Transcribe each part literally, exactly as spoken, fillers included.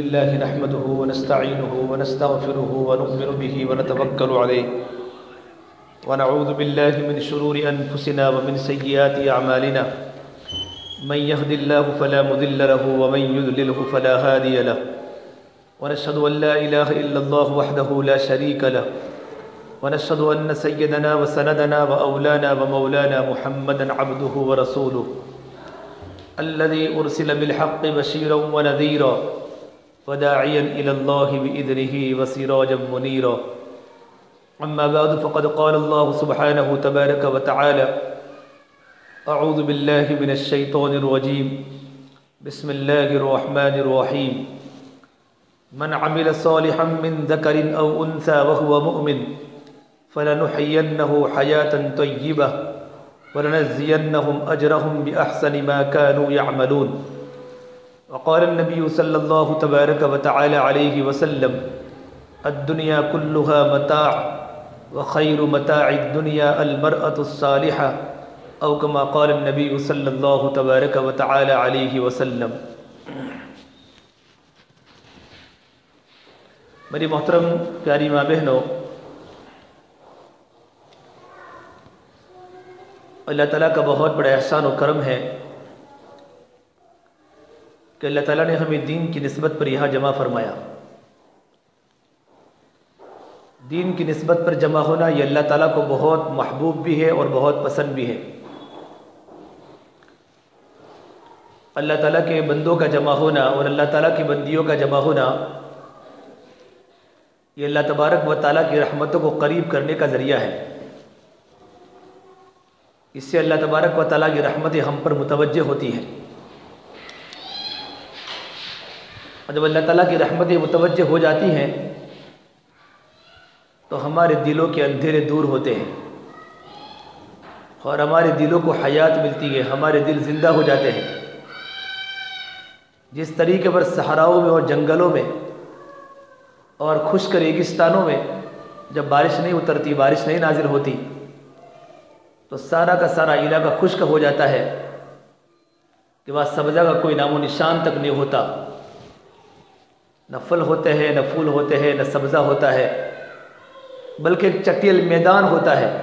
लिल्लाहि नहमदुहु व नस्तईनुहु व नस्तगफिरुहु व नु'मिनु बिहि व नतवक्कलु अलैहि व नऊज़ु बिल्लाहि मिन शुरूरि अनफुसिना व मिन सय्यिआति अमालिना मन यहदिल्लाहु फला मुदिल्ल लहु व मन युद्लिलहु फला हादिय लहु व नशहदु अन ला इलाहा इल्लल्लाहु वहदहु ला शरीक लहु व नशहदु अन्न सय्यदना व सनदना व औलाना व मौलाना मुहम्मदन अब्दुहु व रसूलुहु अल्लज़ी उरसिल बिल हक़्क़ि बशीरन व नज़ीरा व दाइयन इलल्लाहि बिइज़निहि व सिराजन मुनीरा। अम्मा बअद फ़क़द क़ाल अल्लाहु सुब्हानहु तबारक व तआला अऊज़ु बिल्लाहि मिनश शैतानिर रजीम बिस्मिल्लाहिर रहमानिर रहीम मन अमिल सालिहन मिन ज़करिन औ उन्सा व हुवा मुअमिन फलनुहयियन्नहु हयातन तय्यिबह वलनज़्ज़ियन्नहुम अजरहुम बिअहसनि मा कानू यअमलून। वक़ाल नबी सल्लल्लाहु तबारक व तआला अलैहि वसल्लम अद्दुनिया कुल्लुहा मता' व खैरु मता'id दुनिया अल-मरअतु सालिहा औ कमा क़ाल नबी सल्लल्लाहु तबारक व तआला अलैहि वसल्लम। मेरी मोहतरम प्यारी माँ बहनों, अल्लाह ताला का बहुत बड़ा एहसान और करम है कि अल्लाह ताला ने हमें दीन की निस्बत पर यहाँ जमा फरमाया। दीन की निस्बत पर जमा होना ये अल्लाह ताला को बहुत महबूब भी है और बहुत पसंद भी है। अल्लाह ताला के बंदों का जमा होना और अल्लाह ताला की बंदियों का जमा होना ये अल्लाह तबारक व ताला की रहमतों को करीब करने का ज़रिया है। इससे अल्लाह तबारक व ताला की रहमतें हम पर मुतवज्जह होती हैं और जब अल्लाह ताला की रहमतें मुतवज्जह हो जाती हैं तो हमारे दिलों के अंधेरे दूर होते हैं और हमारे दिलों को हयात मिलती है, हमारे दिल ज़िंदा हो जाते हैं। जिस तरीके पर सहराओं में और जंगलों में और खुश्क रेगिस्तानों में जब बारिश नहीं उतरती, बारिश नहीं नाजिल होती, तो सारा का सारा इलाका खुश्क हो जाता है कि वहाँ सब्ज़ा का कोई नामो निशान तक नहीं होता। न फल होते हैं, न फूल होते हैं, न सब्ज़ा होता है, बल्कि एक चटियल मैदान होता है।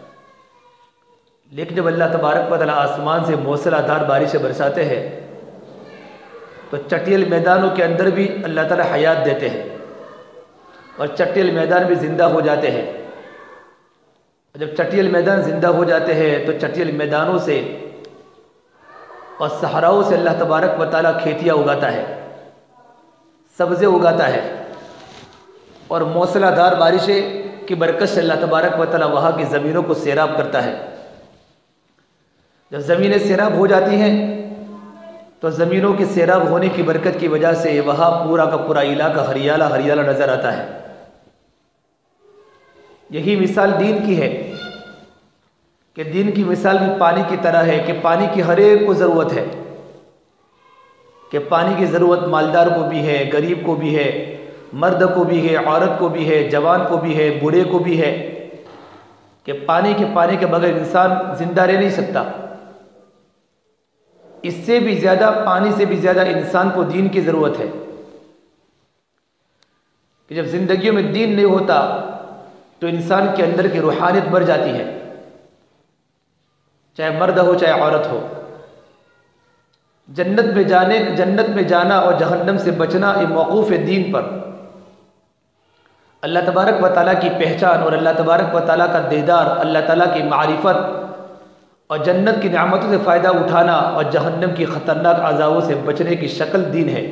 लेकिन जब अल्लाह तबारक व तआला आसमान से मूसलाधार बारिशें बरसाते हैं तो चटियल मैदानों के अंदर भी अल्लाह ताला हयात देते हैं और चटियल मैदान भी ज़िंदा हो जाते हैं। जब चटियल मैदान ज़िंदा हो जाते हैं तो चटियल मैदानों से और सहराओं से अल्लाह तबारक व तआला खेतियाँ उगाता है, सब्ज़े उगाता है और मूसलाधार बारिशें की बरकत से अल्लाह तबारक व तआला वहाँ की ज़मीनों को सैराब करता है। जब ज़मीनें सैराब हो जाती हैं तो ज़मीनों के सैराब होने की बरकत की वजह से वहाँ पूरा का पूरा इलाका हरियाला हरियाला नज़र आता है। यही मिसाल दीन की है कि दीन की मिसाल भी पानी की तरह है कि पानी की हर एक को ज़रूरत है, कि पानी की ज़रूरत मालदार को भी है, गरीब को भी है, मर्द को भी है, औरत को भी है, जवान को भी है, बूढ़े को भी है, कि पानी के पानी के बगैर इंसान जिंदा रह नहीं सकता। इससे भी ज़्यादा, पानी से भी ज़्यादा इंसान को दीन की ज़रूरत है कि जब ज़िंदगियों में दीन नहीं होता तो इंसान के अंदर की रूहानियत मर जाती है, चाहे मर्द हो चाहे औरत हो। जन्नत में जाने जन्नत में जाना और जहन्नम से बचना ये मौकूफ़ है दीन पर। अल्लाह तबारक व तआला की पहचान और अल्लाह तबारक व तआला का दीदार, अल्लाह ताला की मारिफत और जन्नत की नेमतों से फ़ायदा उठाना और जहन्नम की ख़तरनाक अज़ाबों से बचने की शक्ल दीन है।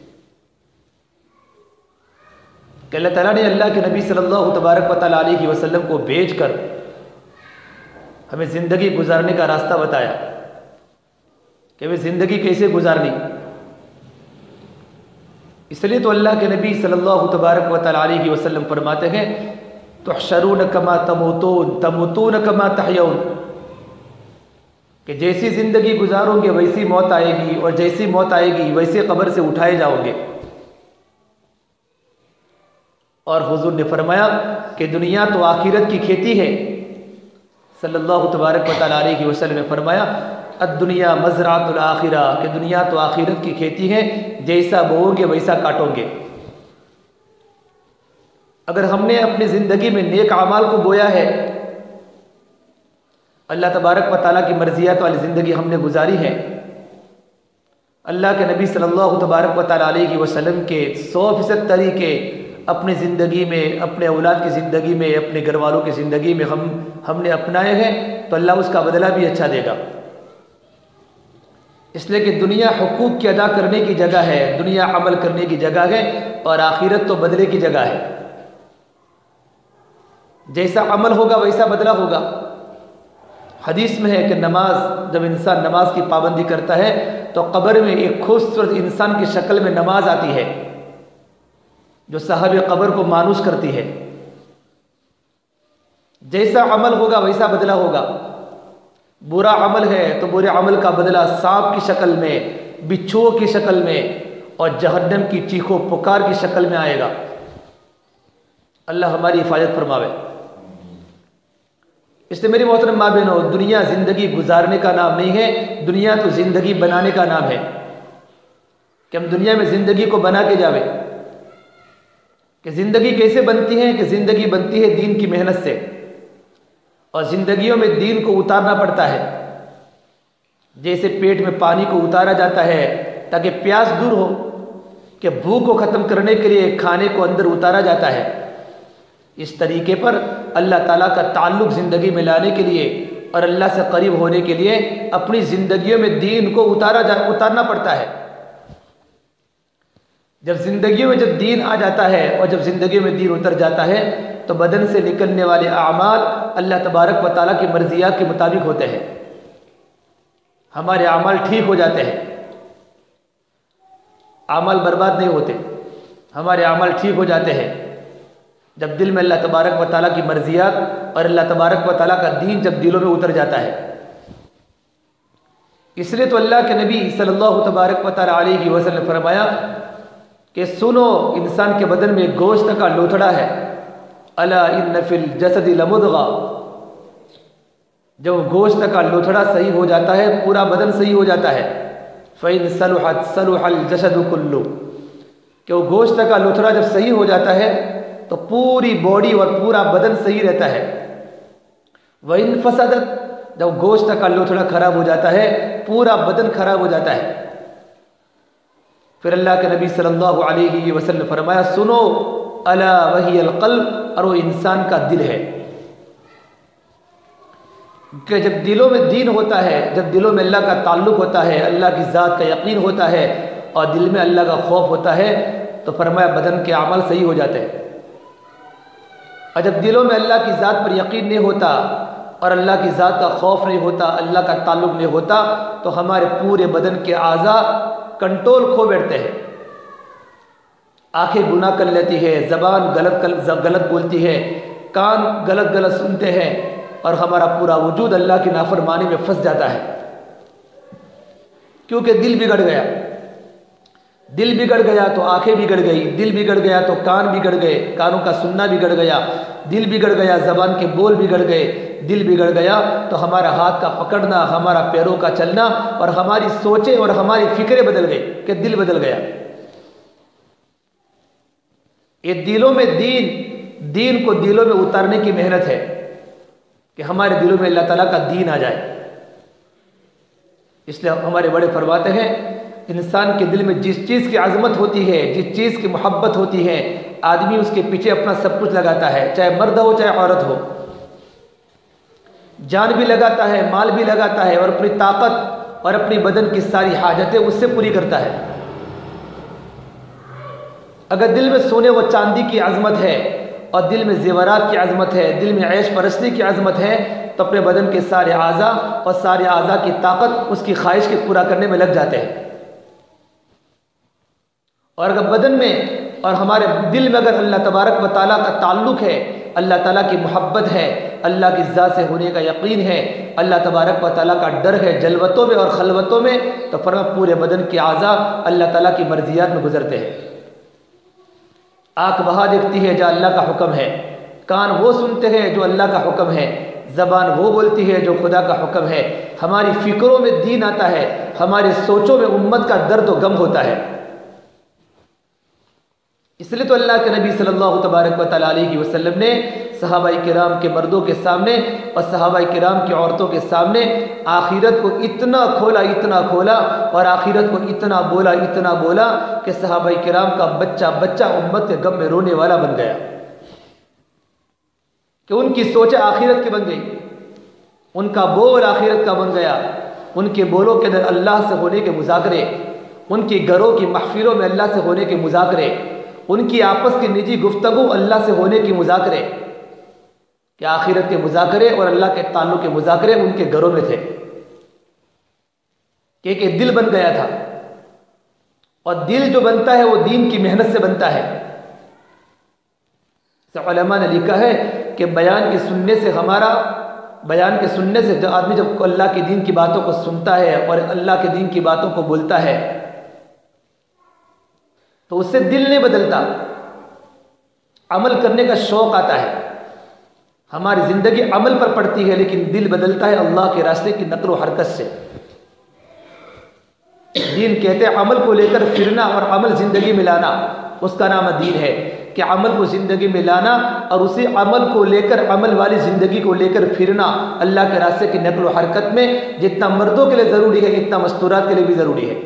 कि अल्लाह ताला ने अल्लाह के नबी सल्लल्लाहु तबारक व तआला अलैहि वसल्लम को भेज कर हमें ज़िंदगी गुजारने का रास्ता बताया कि हमें ज़िंदगी कैसे गुजारनी। इसलिए तो अल्लाह के नबी सल्लल्लाहु तबारक व तआला अलैहि वसल्लम फरमाते हैं तुहशरून कमा तमूतून तमूतून कमा तहयऊन, कि जैसी ज़िंदगी गुजारोगे वैसी मौत आएगी और जैसी मौत आएगी वैसे कब्र से उठाए जाओगे। और हुजूर ने फरमाया कि दुनिया तो आखिरत की खेती है। सल्लल्लाहु तबारक व तआला अलैहि वसल्लम ने फरमाया अद्दुनिया मज़रातुल आखिरा, कि दुनिया तो आखिरत की खेती है, जैसा बोओगे वैसा काटोगे। अगर हमने अपनी ज़िंदगी में नेक अमाल को बोया है, अल्लाह तबारक व तआला की मर्ज़ियात वाली ज़िंदगी हमने गुजारी है, अल्लाह के नबी सल्लल्लाहु तबारक व तआला अलैहि वसल्लम के सौ फीसद तरीके अपनी ज़िंदगी में, अपने औलाद की ज़िंदगी में, अपने घर वालों की ज़िंदगी में हम हमने अपनाए हैं, तो अल्लाह उसका बदला भी अच्छा देगा। इसलिए कि दुनिया हुकूक की अदा करने की जगह है, दुनिया अमल करने की जगह है, और आखिरत तो बदले की जगह है। जैसा अमल होगा वैसा बदला होगा। हदीस में है कि नमाज, जब इंसान नमाज की पाबंदी करता है तो कब्र में एक खूबसूरत इंसान की शक्ल में नमाज आती है, जो साहब कब्र को मानूस करती है। जैसा अमल होगा वैसा बदला होगा। बुरा अमल है तो बुरे अमल का बदला सांप की शक्ल में, बिच्छुओं की शक्ल में और जहन्नम की चीखों पुकार की शक्ल में आएगा। अल्लाह हमारी हिफाजत फरमावे। इसलिए मेरी मोहतरम माँ बहनों, दुनिया ज़िंदगी गुजारने का नाम नहीं है, दुनिया तो ज़िंदगी बनाने का नाम है, कि हम दुनिया में ज़िंदगी को बना के जावे। कि ज़िंदगी कैसे बनती है? कि ज़िंदगी बनती है दीन की मेहनत से, और ज़िंदगियों में दीन को उतारना पड़ता है। जैसे पेट में पानी को उतारा जाता है ताकि प्यास दूर हो, कि भूख को ख़त्म करने के लिए खाने को अंदर उतारा जाता है, इस तरीके पर अल्लाह ताला का ताल्लुक़ ज़िंदगी में लाने के लिए और अल्लाह से करीब होने के लिए अपनी ज़िंदगियों में दीन को उतारा जा उतारना पड़ता है। जब ज़िंदगियों में जब दीन आ जाता है और जब ज़िंदगी में दीन उतर जाता है तो बदन से निकलने वाले आमाल अल्लाह तबारक व तआला की मर्ज़ियात के मुताबिक होते हैं। हमारे आमाल ठीक हो जाते हैं, आमाल बर्बाद नहीं होते, हमारे आमाल ठीक हो जाते हैं जब दिल में अल्लाह तबारक व तआला की मर्ज़ियात और अल्लाह तबारक व तआला का दीन जब दिलों में उतर जाता है। इसलिए तो अल्लाह के नबी सल्लल्लाहु तबारक व तआला अलैहि वसल्लम ने फरमाया कि सुनो, इंसान के बदन में गोश्त का लोथड़ा है, अला इन्न फिल जसदि लमुदगा। जब गोश्त का लोथड़ा सही हो जाता है, पूरा बदन सही हो जाता है। फ़इन सलुहत सलुहल जसदु कुल्लु, कि वो गोश्त का लोथड़ा जब सही हो जाता है तो पूरी बॉडी और पूरा बदन सही रहता है। वइन फसदत, जब गोश्त का लोथड़ा खराब हो जाता है, पूरा बदन खराब हो जाता है। फिर अल्लाह के नबी सल्लल्लाहु अलैहि वसल्लम ने फरमाया, सुनो, अला वहियल क़ल्ब, और वो इंसान का दिल है। कि जब दिलों में दीन होता है, जब दिलों में अल्लाह का ताल्लुक़ होता है, अल्लाह की ज़ात का यकीन होता है और दिल में अल्लाह का खौफ होता है, तो फरमाया बदन के अमल सही हो जाते हैं। और जब दिलों में अल्लाह की ज़ात पर यकीन नहीं होता और अल्लाह की ज़ात का खौफ नहीं होता, अल्लाह का ताल्लुक़ नहीं होता, तो हमारे पूरे बदन के आज़ा कंट्रोल खो बैठते हैं। आंखें गुनाह कर लेती है, ज़बान गलत गलत बोलती है, कान गलत गलत सुनते हैं और हमारा पूरा वजूद अल्लाह की नाफरमानी में फंस जाता है, क्योंकि दिल बिगड़ गया। दिल बिगड़ गया तो आंखें बिगड़ गई, दिल बिगड़ गया तो कान बिगड़ गए, कानों का सुनना बिगड़ गया, दिल बिगड़ गया, ज़बान के बोल बिगड़ गए, दिल बिगड़ गया तो हमारा हाथ का पकड़ना, हमारा पैरों का चलना और हमारी सोचें और हमारी फिक्रें बदल गई, कि दिल बदल गया। ये दिलों में दीन दीन को दिलों में उतारने की मेहनत है, कि हमारे दिलों में अल्लाह ताला का दीन आ जाए। इसलिए हमारे बड़े फरमाते हैं, इंसान के दिल में जिस चीज़ की अज़मत होती है, जिस चीज़ की मोहब्बत होती है, आदमी उसके पीछे अपना सब कुछ लगाता है, चाहे मर्द हो चाहे औरत हो। जान भी लगाता है, माल भी लगाता है, और अपनी ताकत और अपनी बदन की सारी हाजतें उससे पूरी करता है। अगर दिल में सोने व चांदी की अज़मत है और दिल में ज़ेवरात की अज़मत है, दिल में ऐश परस्ती की अज़मत है, तो अपने बदन के सारे आज़ा और सारे आज़ा की ताकत उसकी ख्वाहिश के पूरा करने में लग जाते हैं। और अगर बदन में और हमारे दिल में अगर अल्लाह तबारक व तआला का ताल्लुक़ है, अल्लाह ताला की मोहब्बत है, अल्लाह की ज़ात से होने का यकीन है, अल्लाह तबारक व तआला का डर है जलवतों में और खलवतों में, तो फरमा पूरे बदन के आज़ा अल्लाह ताला की मर्ज़ियात में गुजरते हैं। आँख वहाँ देखती है जहाँ अल्लाह का हुक्म है, कान वो सुनते हैं जो अल्लाह का हुक्म है, ज़बान वो बोलती है जो खुदा का हुक्म है, हमारी फ़िक्रों में दीन आता है, हमारी सोचों में उम्मत का दर्द व गम होता है। इसलिए तो अल्लाह के नबी सल्लल्लाहु तबारक व तआला अलैहि वसल्लम ने सहाबाए किराम के मर्दों के सामने और सहाबाए किराम की औरतों के सामने आखिरत को इतना खोला इतना खोला और आखिरत को इतना बोला इतना बोला कि सहाबाए किराम का बच्चा बच्चा उम्मत के गम में रोने वाला बन गया, कि उनकी सोच आखिरत की बन गई, उनका बोल आखिरत का बन गया, उनके बोलों के अंदर अल्लाह से होने के मुज़ाकरे, उनके घरों की महफिलों में अल्लाह से होने के मुज़ाकरे, उनकी आपस की निजी गुफ्तगू अल्लाह से होने की मुज़ाकरे, कि आखिरत के मुज़ाकरे और अल्लाह के ताल्लुक़ के मुज़ाकरे उनके घरों में थे, कि एक दिल बन गया था। और दिल जो बनता है वो दीन की मेहनत से बनता है। उलमा ने लिखा है कि बयान के सुनने से हमारा बयान के सुनने से जब आदमी जब अल्लाह के दीन की बातों को सुनता है और अल्लाह के दीन की बातों को बोलता है तो उससे दिल नहीं बदलता, अमल करने का शौक़ आता है। हमारी ज़िंदगी अमल पर पड़ती है लेकिन दिल बदलता है अल्लाह के रास्ते की नक़्ल व हरकत से। दीन कहते हैं अमल को लेकर फिरना और अमल ज़िंदगी में लाना, उसका नाम दीन है। कि अमल को ज़िंदगी में लाना और उसी अमल को लेकर अमल वाली ज़िंदगी को लेकर फिरना अल्लाह के रास्ते की नक़्ल व हरकत में जितना मर्दों के लिए ज़रूरी है इतना मस्तूरात के लिए भी ज़रूरी है,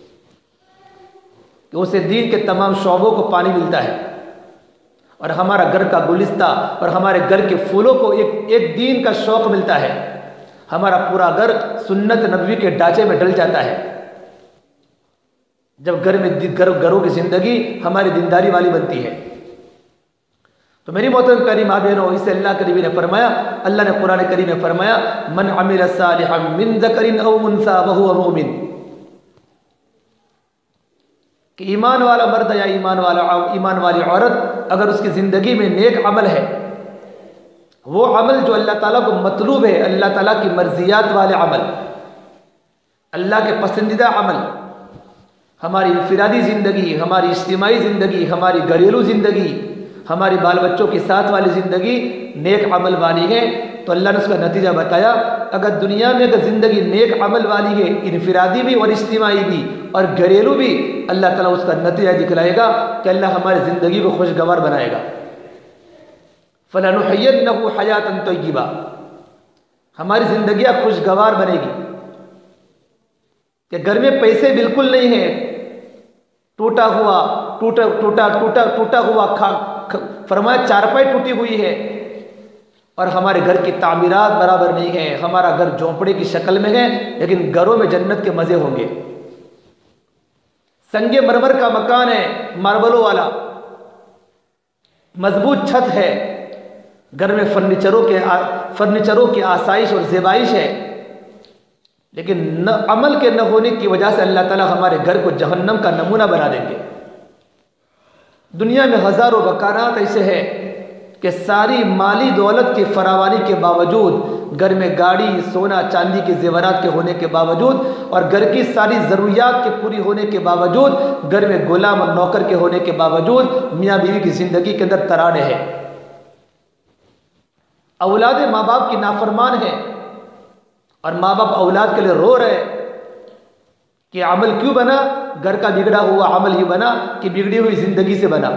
कि उसे दीन के तमाम शोबों को पानी मिलता है। और हमारा घर का गुलिस्ता और हमारे घर के फूलों को एक एक दीन का शौक़ मिलता है। हमारा पूरा घर सुन्नत नबवी के ढांचे में ढल जाता है जब घर में घर घरों की ज़िंदगी हमारी दीनदारी वाली बनती है। तो मेरी मोहतरम करीम माँ बहनों, इसे अल्लाह के नबी ने फरमाया, अल्लाह ने कुरान करीम में फरमाया, मन अमिल सालिहन मिन ज़करिन औ उन्सा व हुवा मुमिन, कि ईमान वाला मर्द या ईमान वाला ईमान वाली औरत अगर उसकी ज़िंदगी में नेक अमल है, वो अमल जो अल्लाह ताला को मतलूब है, अल्लाह ताला की मर्जियात वाले अमल, अल्लाह के पसंदीदा अमल, हमारी इनफिरादी ज़िंदगी, हमारी इज्तिमाई ज़िंदगी, हमारी घरेलू ज़िंदगी, हमारी बाल बच्चों के साथ वाली ज़िंदगी नेक अमल वाली है, तो अल्लाह ने उसका नतीजा बताया। अगर दुनिया में अगर ज़िंदगी नेक अमल वाली है, इनफिरादी भी और इज्तिमाई भी और घरेलू भी, अल्लाह ताला उसका नतीजा दिखलाएगा कि अल्लाह हमारी ज़िंदगी को खुशगवार बनाएगा। फलनुहय्यन्नहु हयातन तय्यिबा, हमारी ज़िंदगियाँ खुशगवार बनेगी। कि घर में पैसे बिल्कुल नहीं है, टूटा हुआ टूटा टूटा टूटा टूटा हुआ खा फरमाया चारपाई टूटी हुई है और हमारे घर की तामीरात बराबर नहीं है, हमारा घर झोंपड़े की शक्ल में है लेकिन घरों में जन्नत के मज़े होंगे। संगे मरमर का मकान है, मार्बलों वाला, मजबूत छत है, घर में फर्नीचरों के फर्नीचरों की आसाइश और ज़ेबाइश है, लेकिन न अमल के न होने की वजह से अल्लाह ताला हमारे घर को जहन्नम का नमूना बना देंगे। दुनिया में हज़ारों मकानात ऐसे हैं कि सारी माली दौलत की फरावानी के बावजूद, घर में गाड़ी सोना चांदी के जेवरात के होने के बावजूद और घर की सारी ज़रूरियात के पूरी होने के बावजूद, घर में गुलाम और नौकर के होने के बावजूद मियाँ बीवी की ज़िंदगी के अंदर तराने हैं। औलाद माँ बाप की नाफरमान है और माँ बाप औलाद के लिए रो रहे कि अमल क्यों बना, घर का बिगड़ा हुआ अमल ही बना कि बिगड़ी हुई जिंदगी से बना।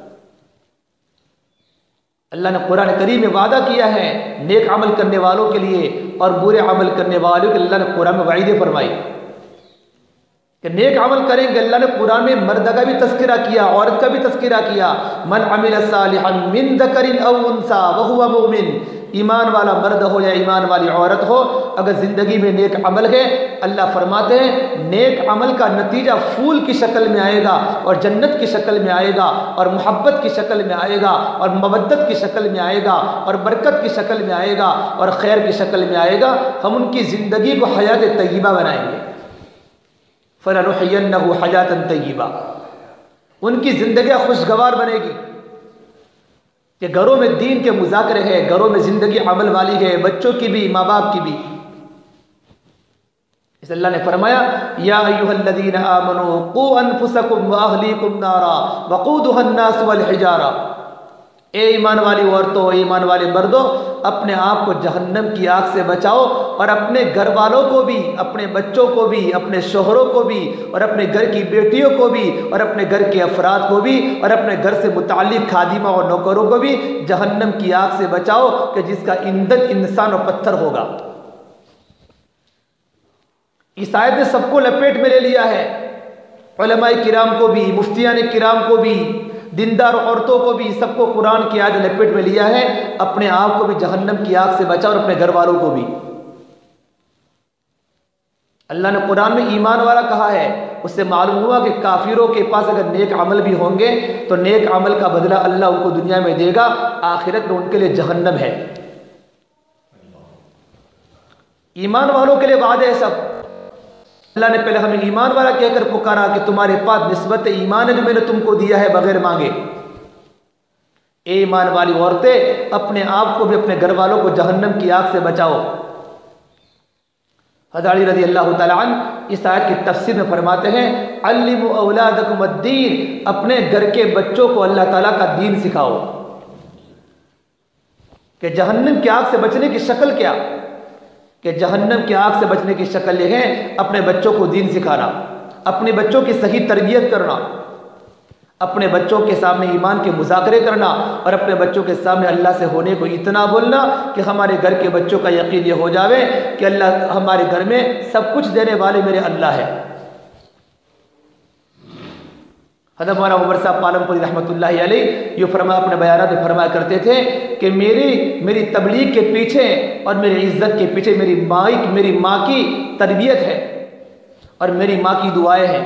अल्लाह ने कुरान करीम में वादा किया है नेक अमल करने वालों के लिए और बुरे अमल करने वालों के लिए। अल्लाह ने कुरान में वाइदे फरमाई कि नेक अमल करेंगे। अल्लाह ने कुरान में मर्द का भी तस्करा किया, औरत का भी तस्करा किया। मन अमिल सालिहन मिन ज़करिन औ उन्सा व हुवा मुमिन, ईमान वाला मर्द हो या ईमान वाली औरत हो, अगर ज़िंदगी में नेक अमल है, अल्लाह फरमाते हैं नेक अमल का नतीजा फूल की शक्ल में आएगा और जन्नत की शक्ल में आएगा और मोहब्बत की शक्ल में आएगा और मवद्दत की शक्ल में आएगा और बरकत की शक्ल में आएगा और खैर की शक्ल में आएगा। हम उनकी ज़िंदगी को हयात तय्यबा बनाएंगे। फलनुहय्यन्नहु हयातन तय्यबा, उनकी ज़िंदगी खुशगवार बनेगी कि घरों में दीन के मुज़ाकरे हैं, घरों में ज़िंदगी अमल वाली है, बच्चों की भी माँ बाप की भी। इस अल्लाह ने फरमाया या अय्युहल्लज़ीना आमनू क़ू अनफुसकुम व अहलीकुम नारा वक़ूदुहा अन्नास वल हिजारा, ए ईमान वाली औरतों, ईमान वाले मर्दों, अपने आप को जहन्नम की आग से बचाओ और अपने घर वालों को भी, अपने बच्चों को भी, अपने शोहरों को भी और अपने घर की बेटियों को भी और अपने घर के अफराद को भी और अपने घर से मुताल्लिक खादिमा और नौकरों को भी जहन्नम की आग से बचाओ कि जिसका ईंधन इंसान और पत्थर होगा। इस आयत ने सबको लपेट में ले लिया है, उलमाए किराम को भी, मुफ्तियान किराम को भी, दीनदार औरतों को भी, सबको कुरान की आयत लपेट में लिया है। अपने आप को भी जहन्नम की आग से बचाओ और अपने घर वालों को भी। अल्लाह ने कुरान में ईमान वाला कहा है, उससे मालूम हुआ कि काफिरों के पास अगर नेक अमल भी होंगे तो नेक अमल का बदला अल्लाह उनको दुनिया में देगा, आखिरत में उनके लिए जहन्नम है। ईमान वालों के लिए वादे है सब। अल्लाह ने पहले हमें ईमान वाला कहकर पुकारा कि तुम्हारे पास निस्बत ईमान है जो मैंने तुमको दिया है बगैर मांगे। ए ईमान वाली औरतें, अपने आप को भी अपने घर वालों को जहन्नम की आग से बचाओ। हज़रत अली रज़ी अल्लाह तआला अन्हु इस आयत की तफसीर में फरमाते हैं, अल्लिमु औलादकुम अद्दीन, अपने घर के बच्चों को अल्लाह ताला का दीन सिखाओ। कि जहन्नम की आग से बचने की शक्ल क्या, कि जहन्नम की आग से बचने की शक्ल यह है अपने बच्चों को दीन सिखाना, अपने बच्चों की सही तरबियत करना, अपने बच्चों के सामने ईमान के मुज़ाकरे करना और अपने बच्चों के सामने अल्लाह से होने को इतना बोलना कि हमारे घर के बच्चों का यकीन ये हो जावे कि अल्लाह हमारे घर में सब कुछ देने वाले मेरे अल्लाह है। हज़रत मौलाना उमर साहब पालमपुरी रहमतुल्लाहि अलैह ये फरमा अपने बयानात में फरमाया करते थे कि मेरी मेरी तबलीग के पीछे और मेरी इज्जत के पीछे मेरी माँ मेरी माँ की तरबियत है और मेरी माँ की दुआएं हैं।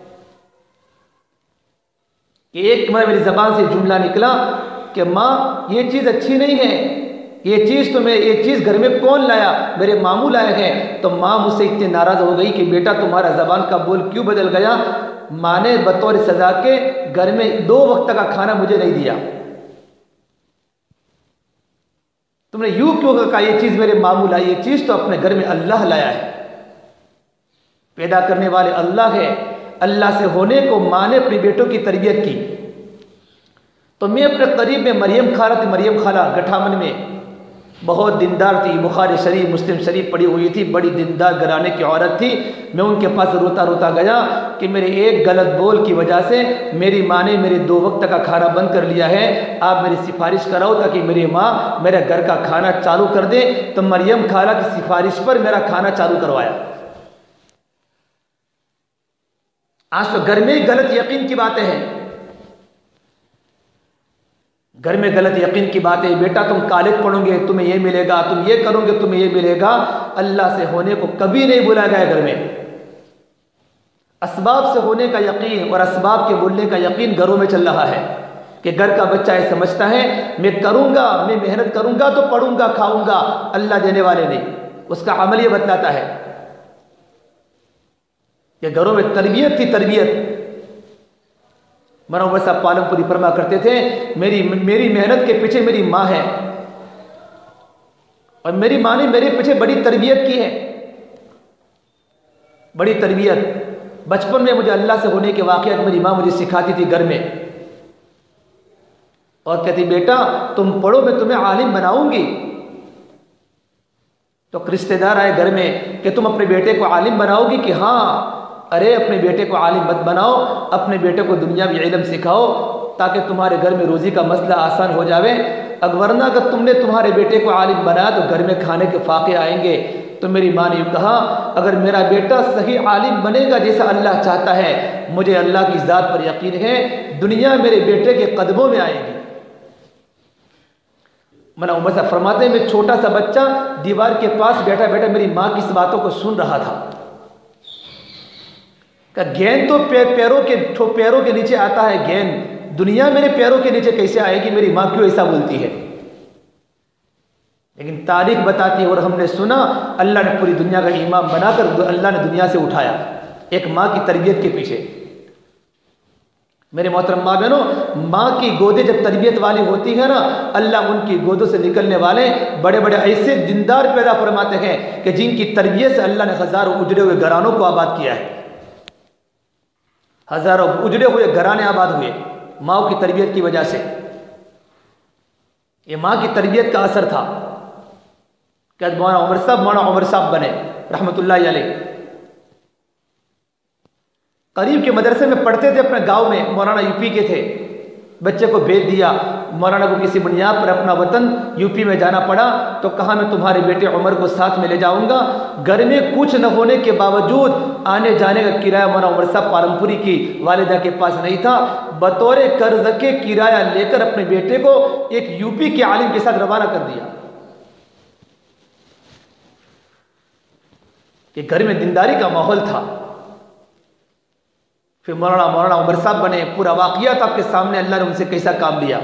कि एक बार मेरी ज़बान से जुमला निकला कि माँ ये चीज़ अच्छी नहीं है, ये चीज़ तो मैं ये चीज़ घर में कौन लाया, मेरे मामू लाए हैं। तो माँ मुझसे इतनी नाराज़ हो गई कि बेटा तुम्हारा ज़बान का बोल क्यों बदल गया। माँ ने बतौर सजा के घर में दो वक्त का खाना मुझे नहीं दिया। तुमने यूं क्यों कहा ये चीज़ मेरे मामू लाई, ये चीज़ तो अपने घर में अल्लाह लाया है, पैदा करने वाले अल्लाह है। अल्लाह से होने को माँ ने अपने बेटों की तरबियत की। तो मैं अपने करीब में मरियम खाला थी, मरियम खाला गठामन में बहुत दीनदार थी, बुखारी शरीफ मुस्लिम शरीफ पढ़ी हुई थी, बड़ी दीनदार घराने की औरत थी। मैं उनके पास रोता रोता गया कि मेरे एक गलत बोल की वजह से मेरी माँ ने मेरे दो वक्त का खाना बंद कर लिया है, आप मेरी सिफारिश कराओ ताकि मेरी माँ मेरे घर का खाना चालू कर दे। तो मरियम खाला की सिफारिश पर मेरा खाना चालू करवाया। आज तो घर में गलत यकीन की बातें हैं, घर में गलत यकीन की बातें। बेटा तुम कॉलेज पढ़ोगे तुम्हें ये मिलेगा, तुम ये करोगे तुम्हें ये मिलेगा। अल्लाह से होने को कभी नहीं बुलाया गया घर में। असबाब से होने का यकीन और असबाब के बोलने का यकीन घरों में चल रहा है कि घर का बच्चा ये समझता है मैं करूंगा, मैं मेहनत करूंगा तो पढ़ूंगा खाऊंगा, अल्लाह देने वाले नहीं। उसका अमल ये बतलाता है कि घरों में तरबियत थी, तरबियत। मरहम साहब पालमपुरी फरमा करते थे मेरी मेरी मेहनत के पीछे मेरी माँ है और मेरी माँ ने मेरे पीछे बड़ी तरबियत की है, बड़ी तरबियत। बचपन में मुझे अल्लाह से होने के वाक़यात मेरी माँ मुझे सिखाती थी घर में और कहती बेटा तुम पढ़ो मैं तुम्हें आलिम बनाऊंगी। तो रिश्तेदार आए घर में कि तुम अपने बेटे को आलिम बनाओगी कि हाँ। अरे अपने बेटे को आलिम मत बनाओ, अपने बेटे को दुनियावी इल्म सिखाओ ताकि तुम्हारे घर में रोज़ी का मसला आसान हो जावे। अगर वरना अगर तुमने तुम्हारे बेटे को आलिम बनाया तो घर में खाने के फाके आएंगे। तो मेरी माँ ने कहा अगर मेरा बेटा सही आलिम बनेगा जैसा अल्लाह चाहता है, मुझे अल्लाह की ज़ात पर यकीन है दुनिया मेरे बेटे के कदमों में आएगी। मना उमर साहब फरमाते हैं मैं छोटा सा बच्चा दीवार के पास बैठा बैठा मेरी माँ की इस बातों को सुन रहा था। गेंद तो पे, पैरों के पैरों के नीचे आता है, गेंद दुनिया मेरे पैरों के नीचे कैसे आएगी, मेरी माँ क्यों ऐसा बोलती है। लेकिन तारीख बताती है और हमने सुना अल्लाह ने पूरी दुनिया का इमाम बनाकर अल्लाह ने दुनिया से उठाया एक माँ की तरबियत के पीछे। मेरे मोहतरम माँ बहनों, माँ की गोदें जब तरबियत वाली होती है ना, अल्लाह उनकी गोदों से निकलने वाले बड़े बड़े ऐसे दीनदार पैदा फरमाते हैं कि जिनकी तरबियत से अल्लाह ने हज़ारों उजड़े हुए घरानों को आबाद किया है। हज़ारों उजड़े हुए घराने आबाद हुए माँ की तरबियत की वजह से। ये माँ की तरबियत का असर था। क्या मौलाना उमर साहब मौलाना उमर साहब बने रहमतुल्लाह अलैह। करीब के मदरसे में पढ़ते थे अपने गांव में, मौलाना यूपी के थे। बच्चे को भेज दिया, मौलाना को किसी बुनियाद पर अपना वतन यूपी में जाना पड़ा तो कहा मैं तुम्हारे बेटे उमर को साथ में ले जाऊंगा। घर में कुछ न होने के बावजूद आने जाने का किराया मौलाना उमर साहब पालमपुरी की वालिदा के पास नहीं था। बतौर कर्ज के किराया लेकर अपने बेटे को एक यूपी के आलिम के साथ रवाना कर दिया कि घर में दीनदारी का माहौल था। फिर मौलाना मौलाना उमर साहब बने। पूरा वाक़ियात आपके सामने, अल्लाह ने उनसे कैसा काम लिया।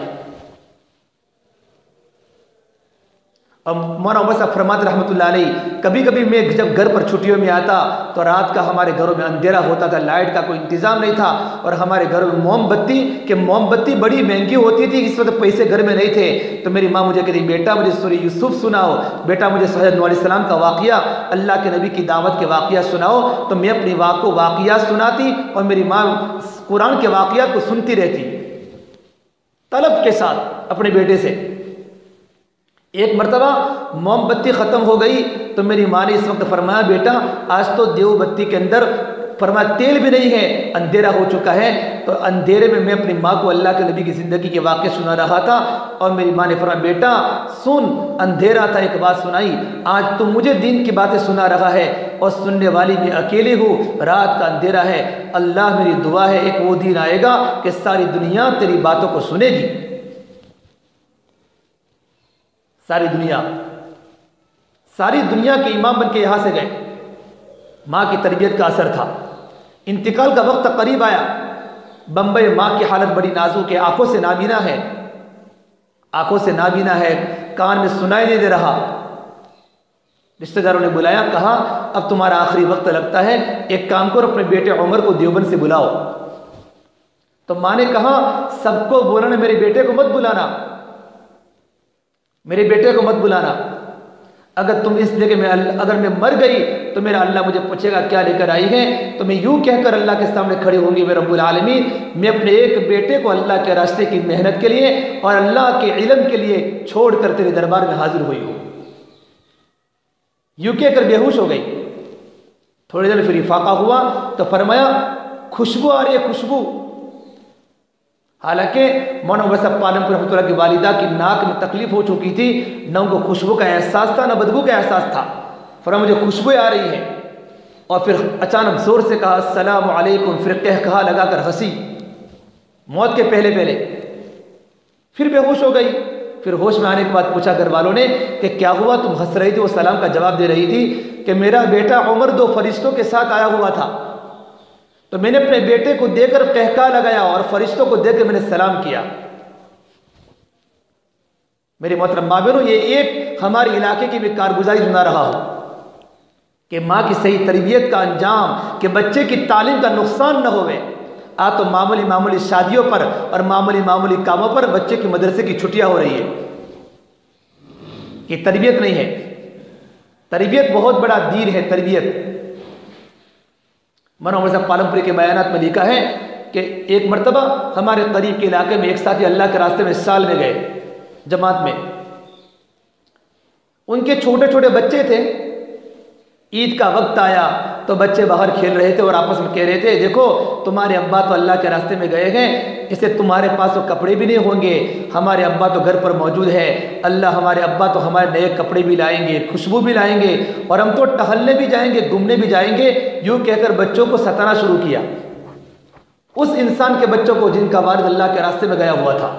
अब मौलाना उमर साहब फरमाते रहमतुल्लाह अलैह, कभी कभी मैं जब घर पर छुट्टियों में आता तो रात का हमारे घरों में अंधेरा होता था, लाइट का कोई इंतज़ाम नहीं था और हमारे घरों में मोमबत्ती के मोमबत्ती बड़ी महंगी होती थी, इस वक्त पैसे घर में नहीं थे। तो मेरी माँ मुझे कहती, बेटा मुझे सूरह यूसुफ सुनाओ, बेटा मुझे हज़रत नूह अलैहिस्सलाम का वाक़िया, अल्लाह के नबी की दावत के वाक़िया सुनाओ। तो मैं अपनी माँ को वाक़िया सुनाती और मेरी माँ कुरान के वाक़ियात को सुनती रहती तलब के साथ अपने बेटे से। एक मरतबा मोमबत्ती ख़त्म हो गई तो मेरी माँ ने इस वक्त फरमाया, बेटा आज तो देवबत्ती के अंदर फरमाया तेल भी नहीं है, अंधेरा हो चुका है। तो अंधेरे में मैं अपनी माँ को अल्लाह के नबी की ज़िंदगी के वाक़े सुना रहा था और मेरी माँ ने फरमाया, बेटा सुन, अंधेरा था एक बात सुनाई, आज तुम मुझे दीन की बातें सुना रहा है और सुनने वाली मैं अकेले हूँ, रात का अंधेरा है। अल्लाह मेरी दुआ है एक वो दिन आएगा कि सारी दुनिया तेरी बातों को सुनेगी, सारी दुनिया सारी दुनिया के इमाम बन के यहाँ से गए। माँ की तरबियत का असर था। इंतकाल का वक्त करीब आया। बम्बई माँ की हालत बड़ी नाजुक है, आंखों से नाबीना है, आंखों से नाबीना है, कान में सुनाई नहीं दे रहा। रिश्तेदारों ने बुलाया, कहा अब तुम्हारा आखिरी वक्त लगता है, एक काम करो अपने बेटे उमर को देवबंद से बुलाओ। तो माँ ने कहा सबको बोलना, मेरे बेटे को मत बुलाना, मेरे बेटे को मत बुलाना। अगर तुम इस जगह में अगर मैं मर गई तो मेरा अल्लाह मुझे पूछेगा क्या लेकर आई है। तो मैं यूं कहकर अल्लाह के सामने खड़ी होंगी, मेरे रब्बुल आलमीन मैं अपने एक बेटे को अल्लाह के रास्ते की मेहनत के लिए और अल्लाह के इल्म के लिए छोड़कर तेरे दरबार में हाजिर हुई हूँ। यूं कहकर बेहोश हो गई। थोड़ी देर फिर इफाका हुआ तो फरमाया खुशबू आ रही है, खुशबू। हालांकि मौलाना उमर साहब पालमपुर रहमतुल्लाह की वालिदा की नाक में तकलीफ हो चुकी थी, न उनको खुशबू का एहसास था न बदबू का एहसास था। फरमा मुझे खुशबू आ रही है और फिर अचानक जोर से कहा अस्सलाम वालेकुम, फिर कह कहा लगाकर हंसी मौत के पहले पहले। फिर बेहोश हो गई। फिर होश में आने के बाद पूछा घर वालों ने कि क्या हुआ, तुम हंस रही थी। वो सलाम का जवाब दे रही थी कि मेरा बेटा उमर दो फरिश्तों के साथ आया हुआ था, तो मैंने अपने बेटे को देकर कहका लगाया और फरिश्तों को देकर मैंने सलाम किया। मेरे मोहतरम माँ बहनों, ये एक हमारे इलाके की मैं कारगुजारी सुना रहा हूं कि माँ की सही तरबियत का अंजाम, कि बच्चे की तालीम का नुकसान न होवे। आ तो मामूली मामूली शादियों पर और मामूली मामूली कामों पर बच्चे की मदरसे की छुट्टियां हो रही है। ये तरबियत नहीं है। तरबियत बहुत बड़ा दीन है। तरबियत मौलाना उमर साहब पालमपुरी के बयानात में लिखा है कि एक मरतबा हमारे करीब के इलाके में एक साथी अल्लाह के रास्ते में साल में गए जमात में। उनके छोटे छोटे बच्चे थे। ईद का वक्त आया तो बच्चे बाहर खेल रहे थे और आपस में कह रहे थे देखो तुम्हारे अब्बा तो अल्लाह के रास्ते में गए हैं, इसलिए तुम्हारे पास तो कपड़े भी नहीं होंगे, हमारे अब्बा तो घर पर मौजूद है। अल्लाह हमारे अब्बा तो हमारे नए कपड़े भी लाएंगे, खुशबू भी लाएंगे और हम तो टहलने भी जाएंगे, घूमने भी जाएंगे। यूँ कहकर बच्चों को सताना शुरू किया। उस इंसान के बच्चों को जिनका वालिद अल्लाह के रास्ते में गया हुआ था।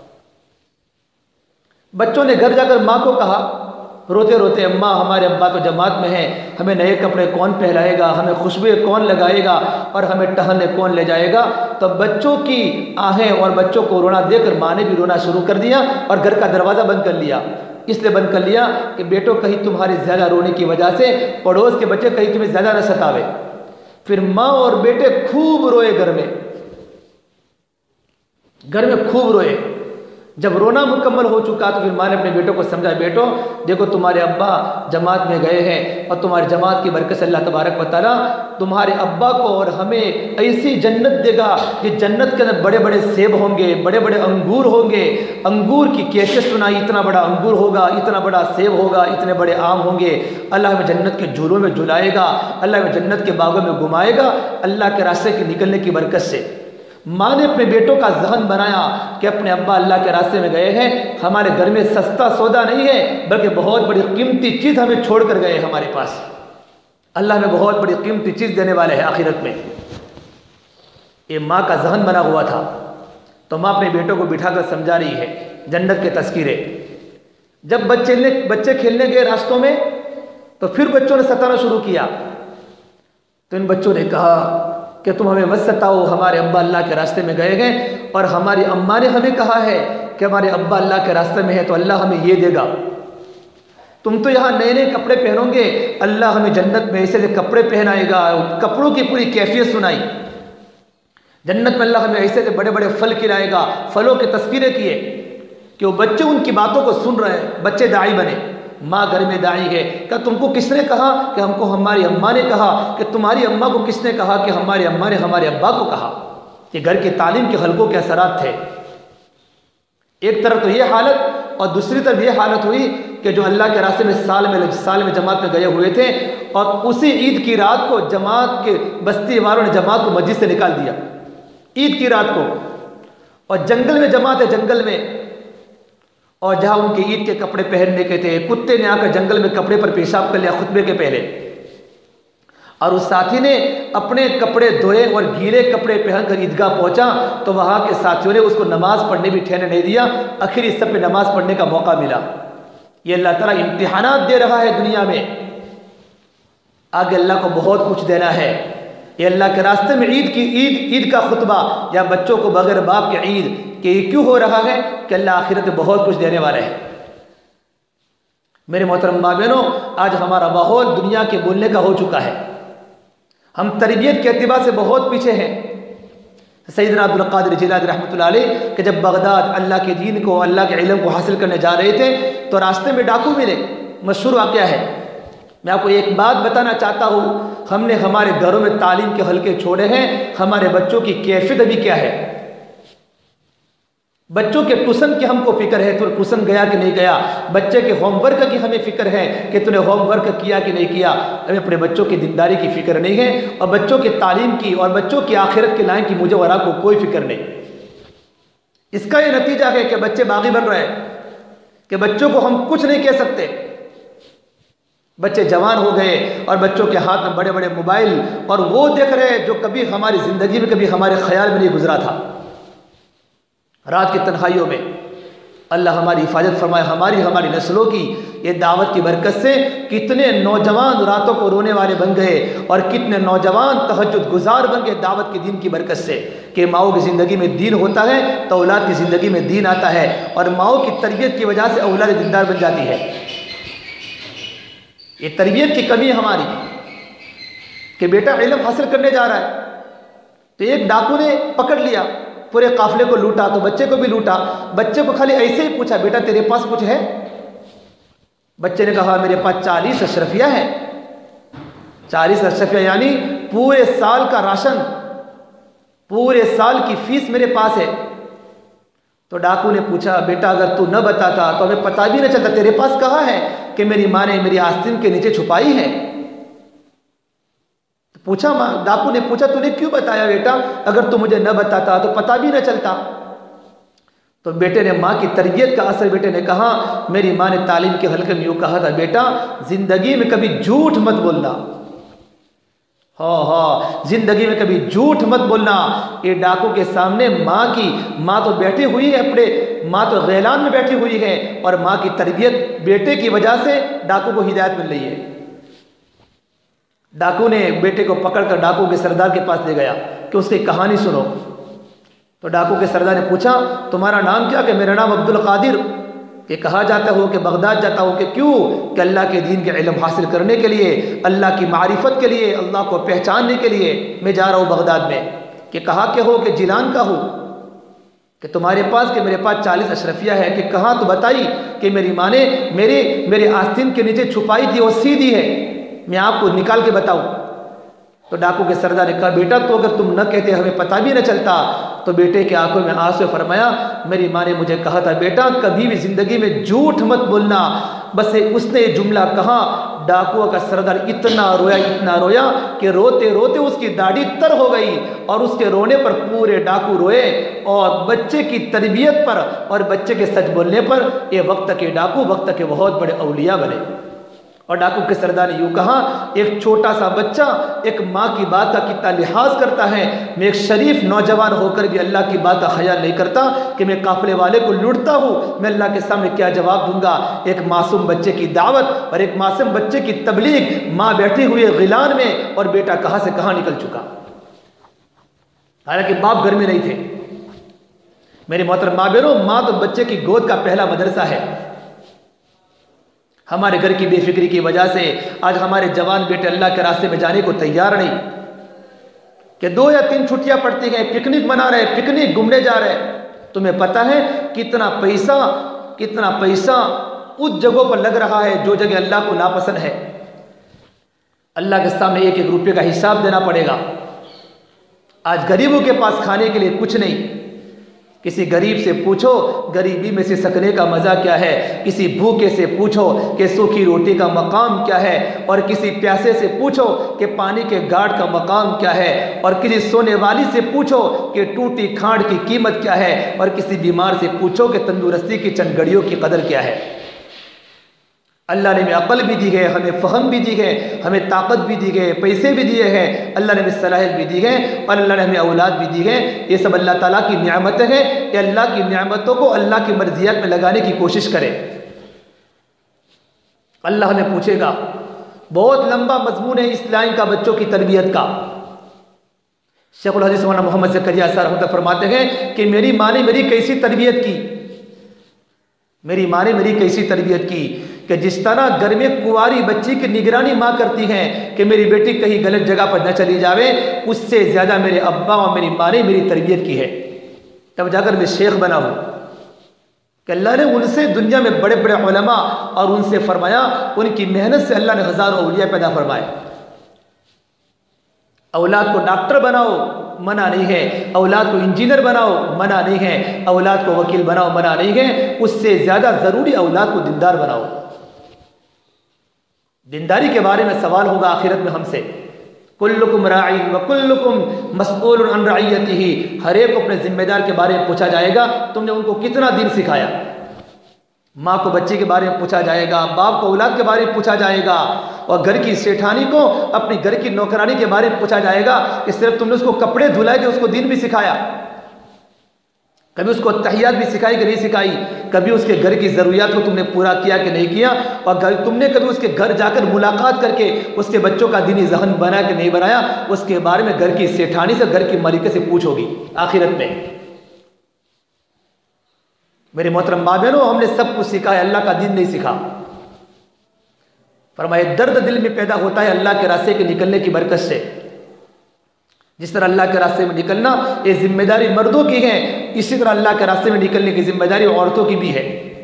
बच्चों ने घर जाकर माँ को कहा रोते रोते, अम्मा हमारे अब्बा तो जमात में हैं, हमें नए कपड़े कौन पहनाएगा, हमें खुशबुएं कौन लगाएगा और हमें टहलने कौन ले जाएगा। तो बच्चों की आहें और बच्चों को रोना देकर माँ ने भी रोना शुरू कर दिया और घर का दरवाज़ा बंद कर लिया। इसलिए बंद कर लिया कि बेटो कहीं तुम्हारे ज़्यादा रोने की वजह से पड़ोस के बच्चे कहीं तुम्हें ज़्यादा न सतावे। फिर माँ और बेटे खूब रोए, घर में घर में खूब रोए। जब रोना मुकम्मल हो चुका तो फिर माँ ने अपने बेटों को समझा, बेटो देखो तुम्हारे अब्बा जमात में गए हैं और तुम्हारी जमात की बरकत से अल्लाह तबारक व तआला तुम्हारे अब्बा को और हमें ऐसी जन्नत देगा कि जन्नत के अंदर बड़े बड़े सेब होंगे, बड़े बड़े अंगूर होंगे। अंगूर की कैफियत सुनाई, इतना बड़ा अंगूर होगा, इतना बड़ा सेब होगा, इतने बड़े आम होंगे। अल्लाह हमें जन्नत के झूलों में झुलाएगा, अल्लाह हमें जन्नत के बागों में घुमाएगा अल्लाह के रास्ते के निकलने की बरकत से। माँ ने अपने बेटों का जहन बनाया कि अपने अब्बा अल्लाह के रास्ते में गए हैं, हमारे घर में सस्ता सौदा नहीं है बल्कि बहुत बड़ी कीमती चीज़ हमें छोड़ कर गए हमारे पास। अल्लाह हमें बहुत बड़ी कीमती चीज़ देने वाले हैं आखिरत में। ये माँ का जहन बना हुआ था। तो माँ अपने बेटों को बिठाकर समझा रही है जन्नत के तस्कीरे। जब बच्चे ने बच्चे खेलने गए रास्तों में तो फिर बच्चों ने सताना शुरू किया। तो इन बच्चों ने कहा कि तुम हमें मत सताओ, हमारे अब्बा अल्लाह के रास्ते में गए हैं और हमारी अम्मा ने हमें कहा है कि हमारे अब्बा अल्लाह के रास्ते में है तो अल्लाह हमें ये देगा। तुम तो यहाँ नए नए कपड़े पहनोगे, अल्लाह हमें जन्नत में ऐसे ऐसे कपड़े पहनाएगा। कपड़ों की पूरी कैफियत सुनाई। जन्नत में अल्लाह हमें ऐसे ऐसे बड़े बड़े फल खिलाएगा। फलों के तस्कीरें किए कि वो बच्चे उनकी बातों को सुन रहे हैं। बच्चे दाई बने। माँ घर में दाई है। क्या तुमको किसने कहा? कि हमको हमारी अम्मा ने कहा। कि तुम्हारी अम्मा को किसने कहा? कि हमारी अम्मा ने हमारे अब्बा को कहा। कि घर की तालीम के हलकों के असरात थे। एक तरफ तो ये हालत और दूसरी तरफ ये हालत हुई कि जो अल्लाह के रास्ते में साल में साल में जमात में गए हुए थे और उसी ईद की रात को जमात के बस्ती वालों ने जमात को मस्जिद से निकाल दिया। ईद की रात को। और जंगल में जमात है, जंगल में, और जहाँ उनके ईद के कपड़े पहनने के थे, कुत्ते ने आकर जंगल में कपड़े पर पेशाब कर लिया खुतबे के पहले। और उस साथी ने अपने कपड़े धोए और गीले कपड़े पहनकर ईदगाह पहुंचा तो वहाँ के साथियों ने उसको नमाज पढ़ने भी ठहरने नहीं दिया। आखिर इस सब पे नमाज पढ़ने का मौका मिला। ये अल्लाह ताला इम्तिहानात दे रहा है दुनिया में। आगे अल्लाह को बहुत कुछ देना है। ये अल्लाह के रास्ते में ईद की ईद ईद का खुतबा या बच्चों को बगैर बाप के ईद कि ये क्यों हो रहा है कि अल्लाह आखिरत में बहुत कुछ देने वाले हैं। मेरे मोहतरम माँ बहनों, आज हमारा माहौल दुनिया के बोलने का हो चुका है। हम तरबियत के एतबार से बहुत पीछे हैं। सैयदना अब्दुल कादिर जिलानी रहमतुल्लाह अलैह कि जब बगदाद अल्लाह के दीन को अल्लाह के इल्म को हासिल करने जा रहे थे तो रास्ते में डाकू मिले। मशहूर वाक़या है। मैं आपको एक बात बताना चाहता हूँ, हमने हमारे घरों में तालीम के हलके छोड़े हैं। हमारे बच्चों की कैफियत अभी क्या है? बच्चों के ट्यूशन की हमको फिक्र है, तू ट्यूशन गया कि नहीं गया। बच्चे के होमवर्क की हमें फिक्र है कि तूने होमवर्क किया कि नहीं किया। हमें अपने बच्चों की दीनदारी की फिक्र नहीं है और बच्चों की तालीम की और बच्चों की आखिरत के लाइन की मुझे वरा को कोई फिक्र नहीं। इसका ये नतीजा है कि बच्चे बागी बन रहे हैं कि बच्चों को हम कुछ नहीं कह सकते। बच्चे जवान हो गए और बच्चों के हाथ में बड़े बड़े मोबाइल और वो देख रहे हैं जो कभी हमारी ज़िंदगी में कभी हमारे ख्याल में नहीं गुजरा था। रात की तन्हाइयों में अल्लाह हमारी हिफाजत फरमाए। हमारी हमारी नस्लों की ये दावत की बरकत से कितने नौजवान रातों को रोने वाले बन गए और कितने नौजवान तहज्जुद गुजार बन गए दावत के दीन की बरकत से। कि माओ की ज़िंदगी में दीन होता है तो औलाद की ज़िंदगी में दीन आता है और माओ की तरबियत की वजह से औलाद दीनदार बन जाती है। ये तरबियत की कमी है हमारी कि बेटा इल्म हासिल करने जा रहा है तो एक डाकू ने पकड़ लिया, पूरे काफिले को लूटा तो बच्चे को भी लूटा। बच्चे को खाली ऐसे ही पूछा, बेटा तेरे पास कुछ है? बच्चे ने कहा मेरे पास चालीस अशरफिया है। चालीस अशरफिया यानी पूरे साल का राशन, पूरे साल की फीस मेरे पास है। तो डाकू ने पूछा बेटा अगर तू न बताता तो हमें पता भी न चलता। तेरे पास कहा है कि मेरी माँ ने मेरी आस्तीन के नीचे छुपाई है। तो पूछा माँ डाकू ने पूछा तूने क्यों बताया बेटा? अगर तू मुझे न बताता तो पता भी न चलता। तो बेटे ने माँ की तरबियत का असर, बेटे ने कहा मेरी माँ ने तालीम के हल्के में यूँ कहा था बेटा जिंदगी में कभी झूठ मत बोलना। हाँ हाँ जिंदगी में कभी झूठ मत बोलना। ये डाकू के सामने माँ की माँ तो बैठी हुई है, अपने माँ तो गैलान में बैठी हुई है और माँ की तरबियत बेटे की वजह से डाकू को हिदायत मिल रही है। डाकू ने बेटे को पकड़कर डाकू के सरदार के पास ले गया कि उसकी कहानी सुनो। तो डाकू के सरदार ने पूछा तुम्हारा नाम क्या? कि मेरा नाम अब्दुल कादिर। कि कहा जाता हो कि बगदाद जाता हो। कि क्यों? कि अल्लाह के दीन के इल्म हासिल करने के लिए, अल्लाह की मारिफत के लिए, अल्लाह को पहचानने के लिए मैं जा रहा हूँ बगदाद में। कि कहा के हो? कि जिलान का हो। कि तुम्हारे पास कि मेरे पास चालीस अशरफिया है। कि कहाँ? तो बताई कि मेरी माँ ने मेरे मेरे आस्तीन के नीचे छुपाई थी और सीधी है, मैं आपको निकाल के बताऊं। तो डाकू के सरदार ने कहा, बेटा तो अगर तुम न कहते हमें पता भी न चलता। तो बेटे के आंखों में आंसू फरमाया, मेरी माँ ने मुझे कहा था बेटा कभी भी जिंदगी में झूठ मत बोलना। बस उसने ये जुमला कहा, डाकुआ का सरदार इतना रोया इतना रोया कि रोते रोते उसकी दाढ़ी तर हो गई और उसके रोने पर पूरे डाकू रोए। और बच्चे की तरबियत पर और बच्चे के सच बोलने पर ये वक्त के डाकू वक्त के बहुत बड़े औलिया बने। और डाकू के सरदार ने यूँ कहा, एक छोटा सा बच्चा एक माँ की बात का कितना लिहाज करता है। मैं एक शरीफ नौजवान होकर भी अल्लाह की बात का ख्याल नहीं करता कि मैं काफिले वाले को लूटता हूँ, मैं अल्लाह के सामने क्या जवाब दूंगा। एक मासूम बच्चे की दावत और एक मासूम बच्चे की तबलीग, माँ बैठी हुई है गिलान में और बेटा कहाँ से कहाँ निकल चुका। हालांकि बाप घर में नहीं थे। मेरी मोहतरम माँ बहनों, माँ तो बच्चे की गोद का पहला मदरसा है। हमारे घर की बेफिक्री की वजह से आज हमारे जवान बेटे अल्लाह के रास्ते में जाने को तैयार नहीं, कि दो या तीन छुट्टियां पड़ती हैं, पिकनिक मना रहे, पिकनिक घूमने जा रहे। तुम्हें पता है कितना पैसा कितना पैसा उस जगहों पर लग रहा है जो जगह अल्लाह को नापसंद है। अल्लाह के सामने एक एक रुपये का हिसाब देना पड़ेगा। आज गरीबों के पास खाने के लिए कुछ नहीं। किसी गरीब से पूछो गरीबी में से सकने का मज़ा क्या है, किसी भूखे से पूछो कि सूखी रोटी का मकाम क्या है, और किसी प्यासे से पूछो कि पानी के घाट का मकाम क्या है, और किसी सोने वाली से पूछो कि टूटी खांड की कीमत क्या है, और किसी बीमार से पूछो कि तंदुरुस्ती की चंद घड़ियों की कदर क्या है। अल्लाह ने हमें अकल भी दी है, हमें फ़हम भी दी है, हमें ताकत भी दी है, पैसे भी दिए हैं, अल्लाह ने हमें सलाहियत भी दी है, और अल्लाह ने हमें औलाद भी दी है। ये सब अल्लाह ताला की नियामतें हैं। ये अल्लाह की नियामतों को अल्लाह की मर्जियत में लगाने की कोशिश करें। अल्लाह हमें पूछेगा। बहुत लंबा मजमून है इस लाइन का, बच्चों की तरबियत का। शेखुल हदीस मौलाना मोहम्मद ज़करिया साहब फरमाते हैं कि मेरी माँ ने मेरी कैसी तरबियत की, मेरी माँ ने मेरी कैसी तरबियत की कि जिस तरह घर में कुंवारी बच्ची की निगरानी माँ करती है कि मेरी बेटी कहीं गलत जगह पर न चली जावे, उससे ज़्यादा मेरे अब्बा और मेरी माँ ने मेरी तरबियत की है। तब जाकर मैं शेख बना हूँ कि अल्लाह ने उनसे दुनिया में बड़े बड़े उलमा और उनसे फरमाया, उनकी मेहनत से अल्लाह ने हज़ारों औलिया पैदा फरमाए। औलाद को डॉक्टर बनाओ मना नहीं है, औलाद को इंजीनियर बनाओ मना नहीं है, औलाद को वकील बनाओ मना नहीं है, उससे ज़्यादा ज़रूरी औलाद को दीनदार बनाओ। दीनदारी के बारे में सवाल होगा आखिरत में हमसे। कुल्लुकुम राइन व कुल्लुकुम मसऊलुन अन रइयतिही, हर एक को अपने जिम्मेदार के बारे में पूछा जाएगा, तुमने उनको कितना दिन सिखाया। माँ को बच्चे के बारे में पूछा जाएगा, बाप को औलाद के बारे में पूछा जाएगा, और घर की सेठानी को अपनी घर की नौकरानी के बारे में पूछा जाएगा कि सिर्फ तुमने उसको कपड़े धुलाए कि उसको दिन भी सिखाया, कभी उसको तहियात भी सिखाई कि नहीं सिखाई, कभी उसके घर की ज़रूरियात को तुमने पूरा किया कि नहीं किया, और घर तुमने कभी उसके घर जाकर मुलाकात करके उसके बच्चों का दीनी ज़हन बनाया कि नहीं बनाया, उसके बारे में घर की सेठानी से घर की मलिका से पूछोगी आखिरत में। मेरे मोहतरम माँ बहनों, हमने सब कुछ सीखा है, अल्लाह का दीन नहीं सीखा। फरमाए दर्द दिल में पैदा होता है अल्लाह के रास्ते के निकलने की बरकत से। जिस तरह अल्लाह के रास्ते में निकलना ये जिम्मेदारी मर्दों की है, इसी तरह अल्लाह के रास्ते में निकलने की जिम्मेदारी औरतों की भी है।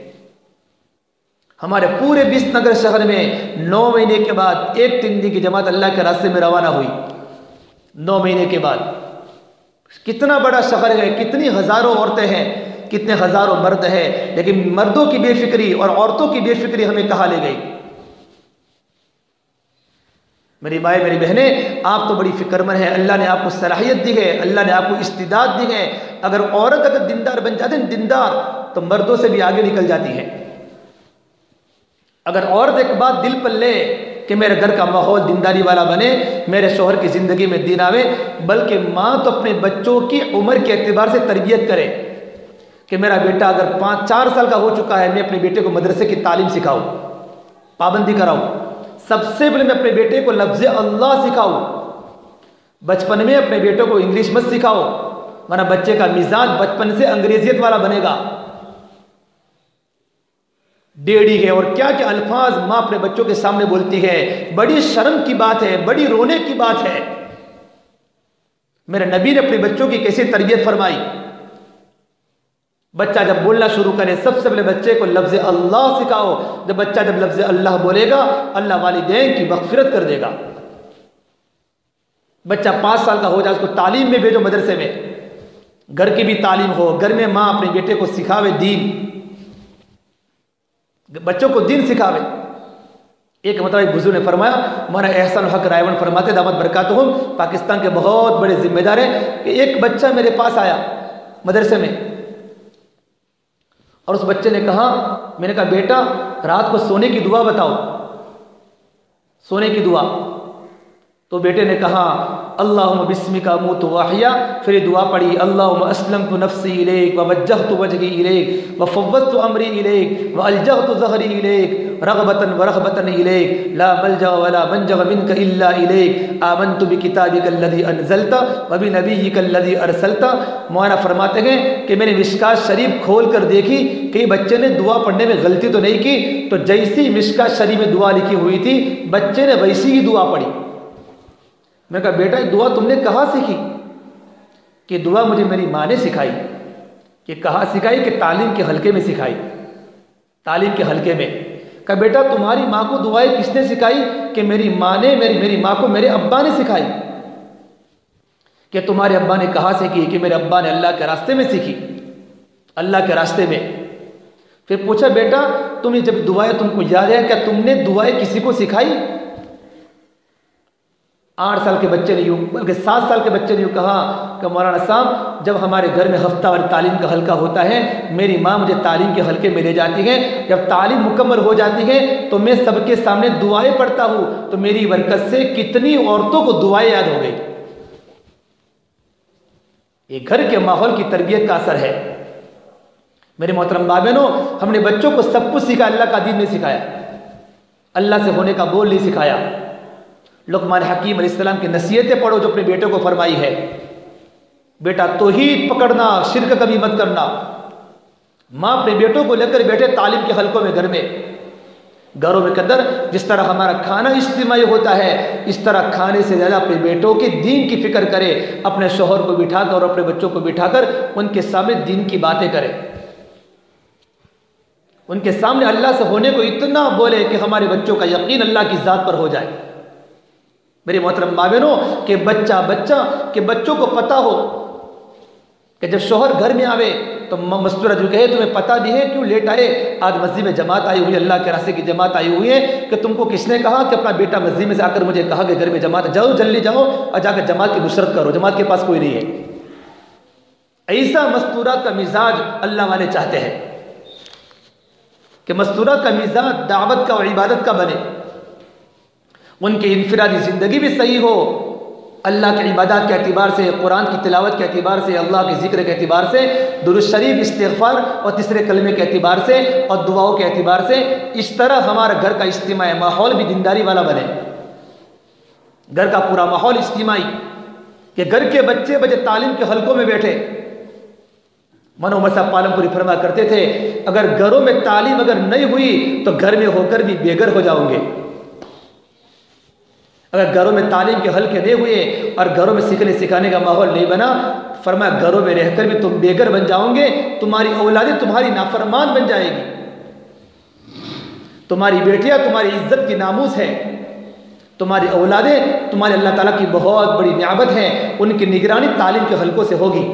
हमारे पूरे बिसनगर शहर में नौ महीने के बाद एक तीन दिन की जमात अल्लाह के रास्ते में रवाना हुई। नौ महीने के बाद कितना बड़ा शहर है, कितनी हजारों औरतें हैं, कितने हजारों मर्द हैं, लेकिन मर्दों की बेफिक्री और औरतों की बेफिक्री हमें कहाँ ले गई। मेरी माएँ मेरी बहनें, आप तो बड़ी फिक्रमंद है, अल्लाह ने आपको सलाहियत दी है, अल्लाह ने आपको इस्तिदाद दी है। अगर औरत अगर दीनदार बन जाती है, दीनदार, तो मर्दों से भी आगे निकल जाती है। अगर औरत एक बात दिल पर ले कि मेरे घर का माहौल दीनदारी वाला बने, मेरे शौहर की ज़िंदगी में दीन आवे, बल्कि माँ तो अपने बच्चों की उम्र के एतबार से तरबियत करे कि मेरा बेटा अगर पाँच चार साल का हो चुका है, मैं अपने बेटे को मदरसे की तालीम सिखाऊं, पाबंदी कराऊं। सबसे पहले मैं अपने बेटे को लफ्ज़ अल्लाह सिखाऊं। बचपन में अपने बेटों को इंग्लिश मत सिखाओ, वरना बच्चे का मिजाज बचपन से अंग्रेजियत वाला बनेगा। डेढ़ी है और क्या क्या अल्फाज माँ अपने बच्चों के सामने बोलती है, बड़ी शर्म की बात है, बड़ी रोने की बात है। मेरे नबी ने अपने बच्चों की कैसे तरबियत फरमाई। बच्चा जब बोलना शुरू करे सबसे पहले बच्चे को लफ्ज़ अल्लाह सिखाओ। जब बच्चा जब लफ्ज़ अल्लाह बोलेगा अल्लाह वालिदैन की मग़फ़िरत कर देगा। बच्चा पाँच साल का हो जाए उसको तालीम में भेजो, मदरसे में, घर की भी तालीम हो, घर में माँ अपने बेटे को सिखावे दीन, बच्चों को दीन सिखावे। एक मतलब एक बुजुर्ग ने फरमाया, हमारा एहसान हक रायवन फरमाते दामद बरकातुहुम, पाकिस्तान के बहुत बड़े जिम्मेदार हैं, कि एक बच्चा मेरे पास आया मदरसे में और उस बच्चे ने कहा, मैंने कहा बेटा रात को सोने की दुआ बताओ, सोने की दुआ। तो बेटे ने कहा अल्लाहुम्मा बिस्मिका अमूतु व अहया। फिर ये दुआ पढ़ी, अल्लाहुम्मा अस्लमतु नफ्सी इलैक व वज्जहतु वजही इलैक व फव्वदतु अमरी इलैक व अल्जहतु ज़हरी इलैक रग़बतन व रहबतन इलैक ला मल्जा व ला मंजा मिनका इल्ला इलैक आमनतु बिकिताबिका अल्लज़ी अनज़लता व बिनबिय्यिका अल्लज़ी अरसलता। मौलाना फरमाते हैं कि मैंने मिशकात शरीफ खोल कर देखी कि बच्चे ने दुआ पढ़ने में गलती तो नहीं की, तो जैसी मिशकात शरीफ में दुआ लिखी हुई थी बच्चे ने वैसी ही दुआ पढ़ी। मैंने कहा बेटा ये दुआ तुमने कहाँ सीखी? कि दुआ मुझे मेरी माँ ने सिखाई। कि कहाँ सिखाई? कि तालीम के हलके में सिखाई, तालीम के हलके में। कहा बेटा तुम्हारी माँ को दुआएं किसने सिखाई? कि मेरी माँ ने, मेरी मेरी माँ को मेरे अब्बा ने सिखाई। कि तुम्हारे अब्बा ने कहाँ सीखी? कि मेरे अब्बा ने अल्लाह के रास्ते में सीखी, अल्लाह के रास्ते में। फिर पूछा बेटा तुम ये जब दुआएं तुमको याद है, क्या तुमने दुआएं किसी को सिखाई? आठ साल के बच्चे ने यूँ, बल्कि सात साल के बच्चे ने यूँ कहा कि मौलाना साहब जब हमारे घर में हफ्तावार तालीम का हल्का होता है मेरी माँ मुझे तालीम के हल्के में ले जाती है। जब तालीम मुकम्मल हो जाती है तो मैं सबके सामने दुआएं पढ़ता हूँ, तो मेरी बरकत से कितनी औरतों को दुआएं याद हो गई। ये घर के माहौल की तरबियत का असर है। मेरे मोहतरम माँ बहनों, हमने बच्चों को सब कुछ सिखाया, अल्लाह का दीन नहीं सिखाया, अल्लाह से होने का बोल नहीं सिखाया। लुक़मान हकीम अलैहिस्सलाम की नसीहतें पढ़ो जो अपने बेटे को फरमाई है, बेटा तौहीद पकड़ना, शिर्क कभी मत करना। माँ अपने बेटों को लेकर बैठे तालीम के हलकों में, घर में, घरों में के अंदर जिस तरह हमारा खाना इज्तिमाई होता है इस तरह खाने से ज़्यादा अपने बेटों के दीन की फिक्र करे। अपने शोहर को बिठाकर और अपने बच्चों को बिठाकर उनके सामने दीन की बातें करें, उनके सामने अल्लाह से होने को इतना बोले कि हमारे बच्चों का यकीन अल्लाह की ज़ात पर हो जाए। मेरे मोहतरम माँ बहनों, के बच्चा बच्चा के बच्चों को पता हो कि जब शोहर घर में आवे तो मस्तूरा जो कहे तुम्हें पता भी है क्यों लेट आए? आज मस्जिद में जमात आई हुई है, अल्लाह के रास्ते की जमात आई हुई है, कि तुमको किसने कहा कि अपना बेटा मस्जिद में से आकर मुझे कहा कि घर में जमात, जाओ जल्दी जाओ और जाकर जमात की नुसरत करो, जमात के पास कोई नहीं है। ऐसा मस्तूरात का मिजाज अल्लाह वाले चाहते हैं कि मस्तूरात का मिजाज दावत का और इबादत का बने, उनकी इनफरादी ज़िंदगी भी सही हो, अल्लाह के इबादत के एतबार से, कुरान की तिलावत के एतबार से, अल्लाह के ज़िक्र के एतबार से, दुरूद शरीफ, इस्तिग़फ़ार और तीसरे कलमे के एतबार से और दुआओं के एतबार से। इस तरह हमारा घर का इज्तिमाई माहौल भी दीनदारी वाला बने, घर का पूरा माहौल इज्तिमाई, कि घर के बच्चे बच्चे तालीम के हलकों में बैठे। मनो उमर साहब पालमपुरी फरमा करते थे, अगर घरों में तालीम अगर नहीं हुई तो घर में होकर भी बेघर हो जाओगे। अगर घरों में तालीम के हल्के नहीं हुए और घरों में सीखने सिखाने का माहौल नहीं बना, फरमाया घरों में रहकर भी तुम बेघर बन जाओगे, तुम्हारी औलादें तुम्हारी नाफरमान बन जाएगी, तुम्हारी बेटियां तुम्हारी इज्जत की नामूस है, तुम्हारी औलादें तुम्हारे अल्लाह ताला की बहुत बड़ी नियामत है, उनकी निगरानी तालीम के हल्कों से होगी।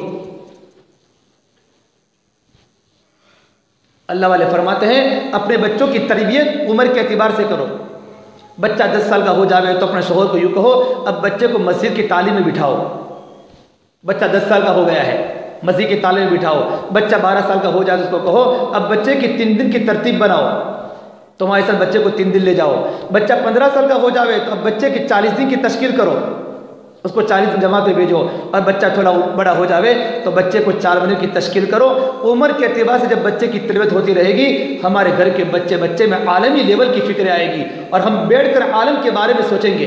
अल्लाह वाले फरमाते हैं अपने बच्चों की तरबियत उम्र के एतबार से करो। बच्चा दस साल का हो जाए तो अपने शोहर को यूँ कहो अब बच्चे को मस्जिद की तालीम में बिठाओ। बच्चा दस साल का हो गया है, मस्जिद की तालीम में बिठाओ। बच्चा बारह साल का हो जाए तो उसको कहो अब बच्चे की तीन दिन की तरतीब बनाओ, तुम्हारे साथ बच्चे को तीन दिन ले जाओ। बच्चा पंद्रह साल का हो जाए तो अब बच्चे की चालीस दिन की तश्कील करो, उसको चालीस दिन जमात में भेजो। और बच्चा थोड़ा बड़ा हो जाए तो बच्चे को चार महीने की तश्कील करो। उम्र के एतबार से जब बच्चे की तरबियत होती रहेगी, हमारे घर के बच्चे बच्चे में आलमी लेवल की फिक्र आएगी और हम बैठकर आलम के बारे में सोचेंगे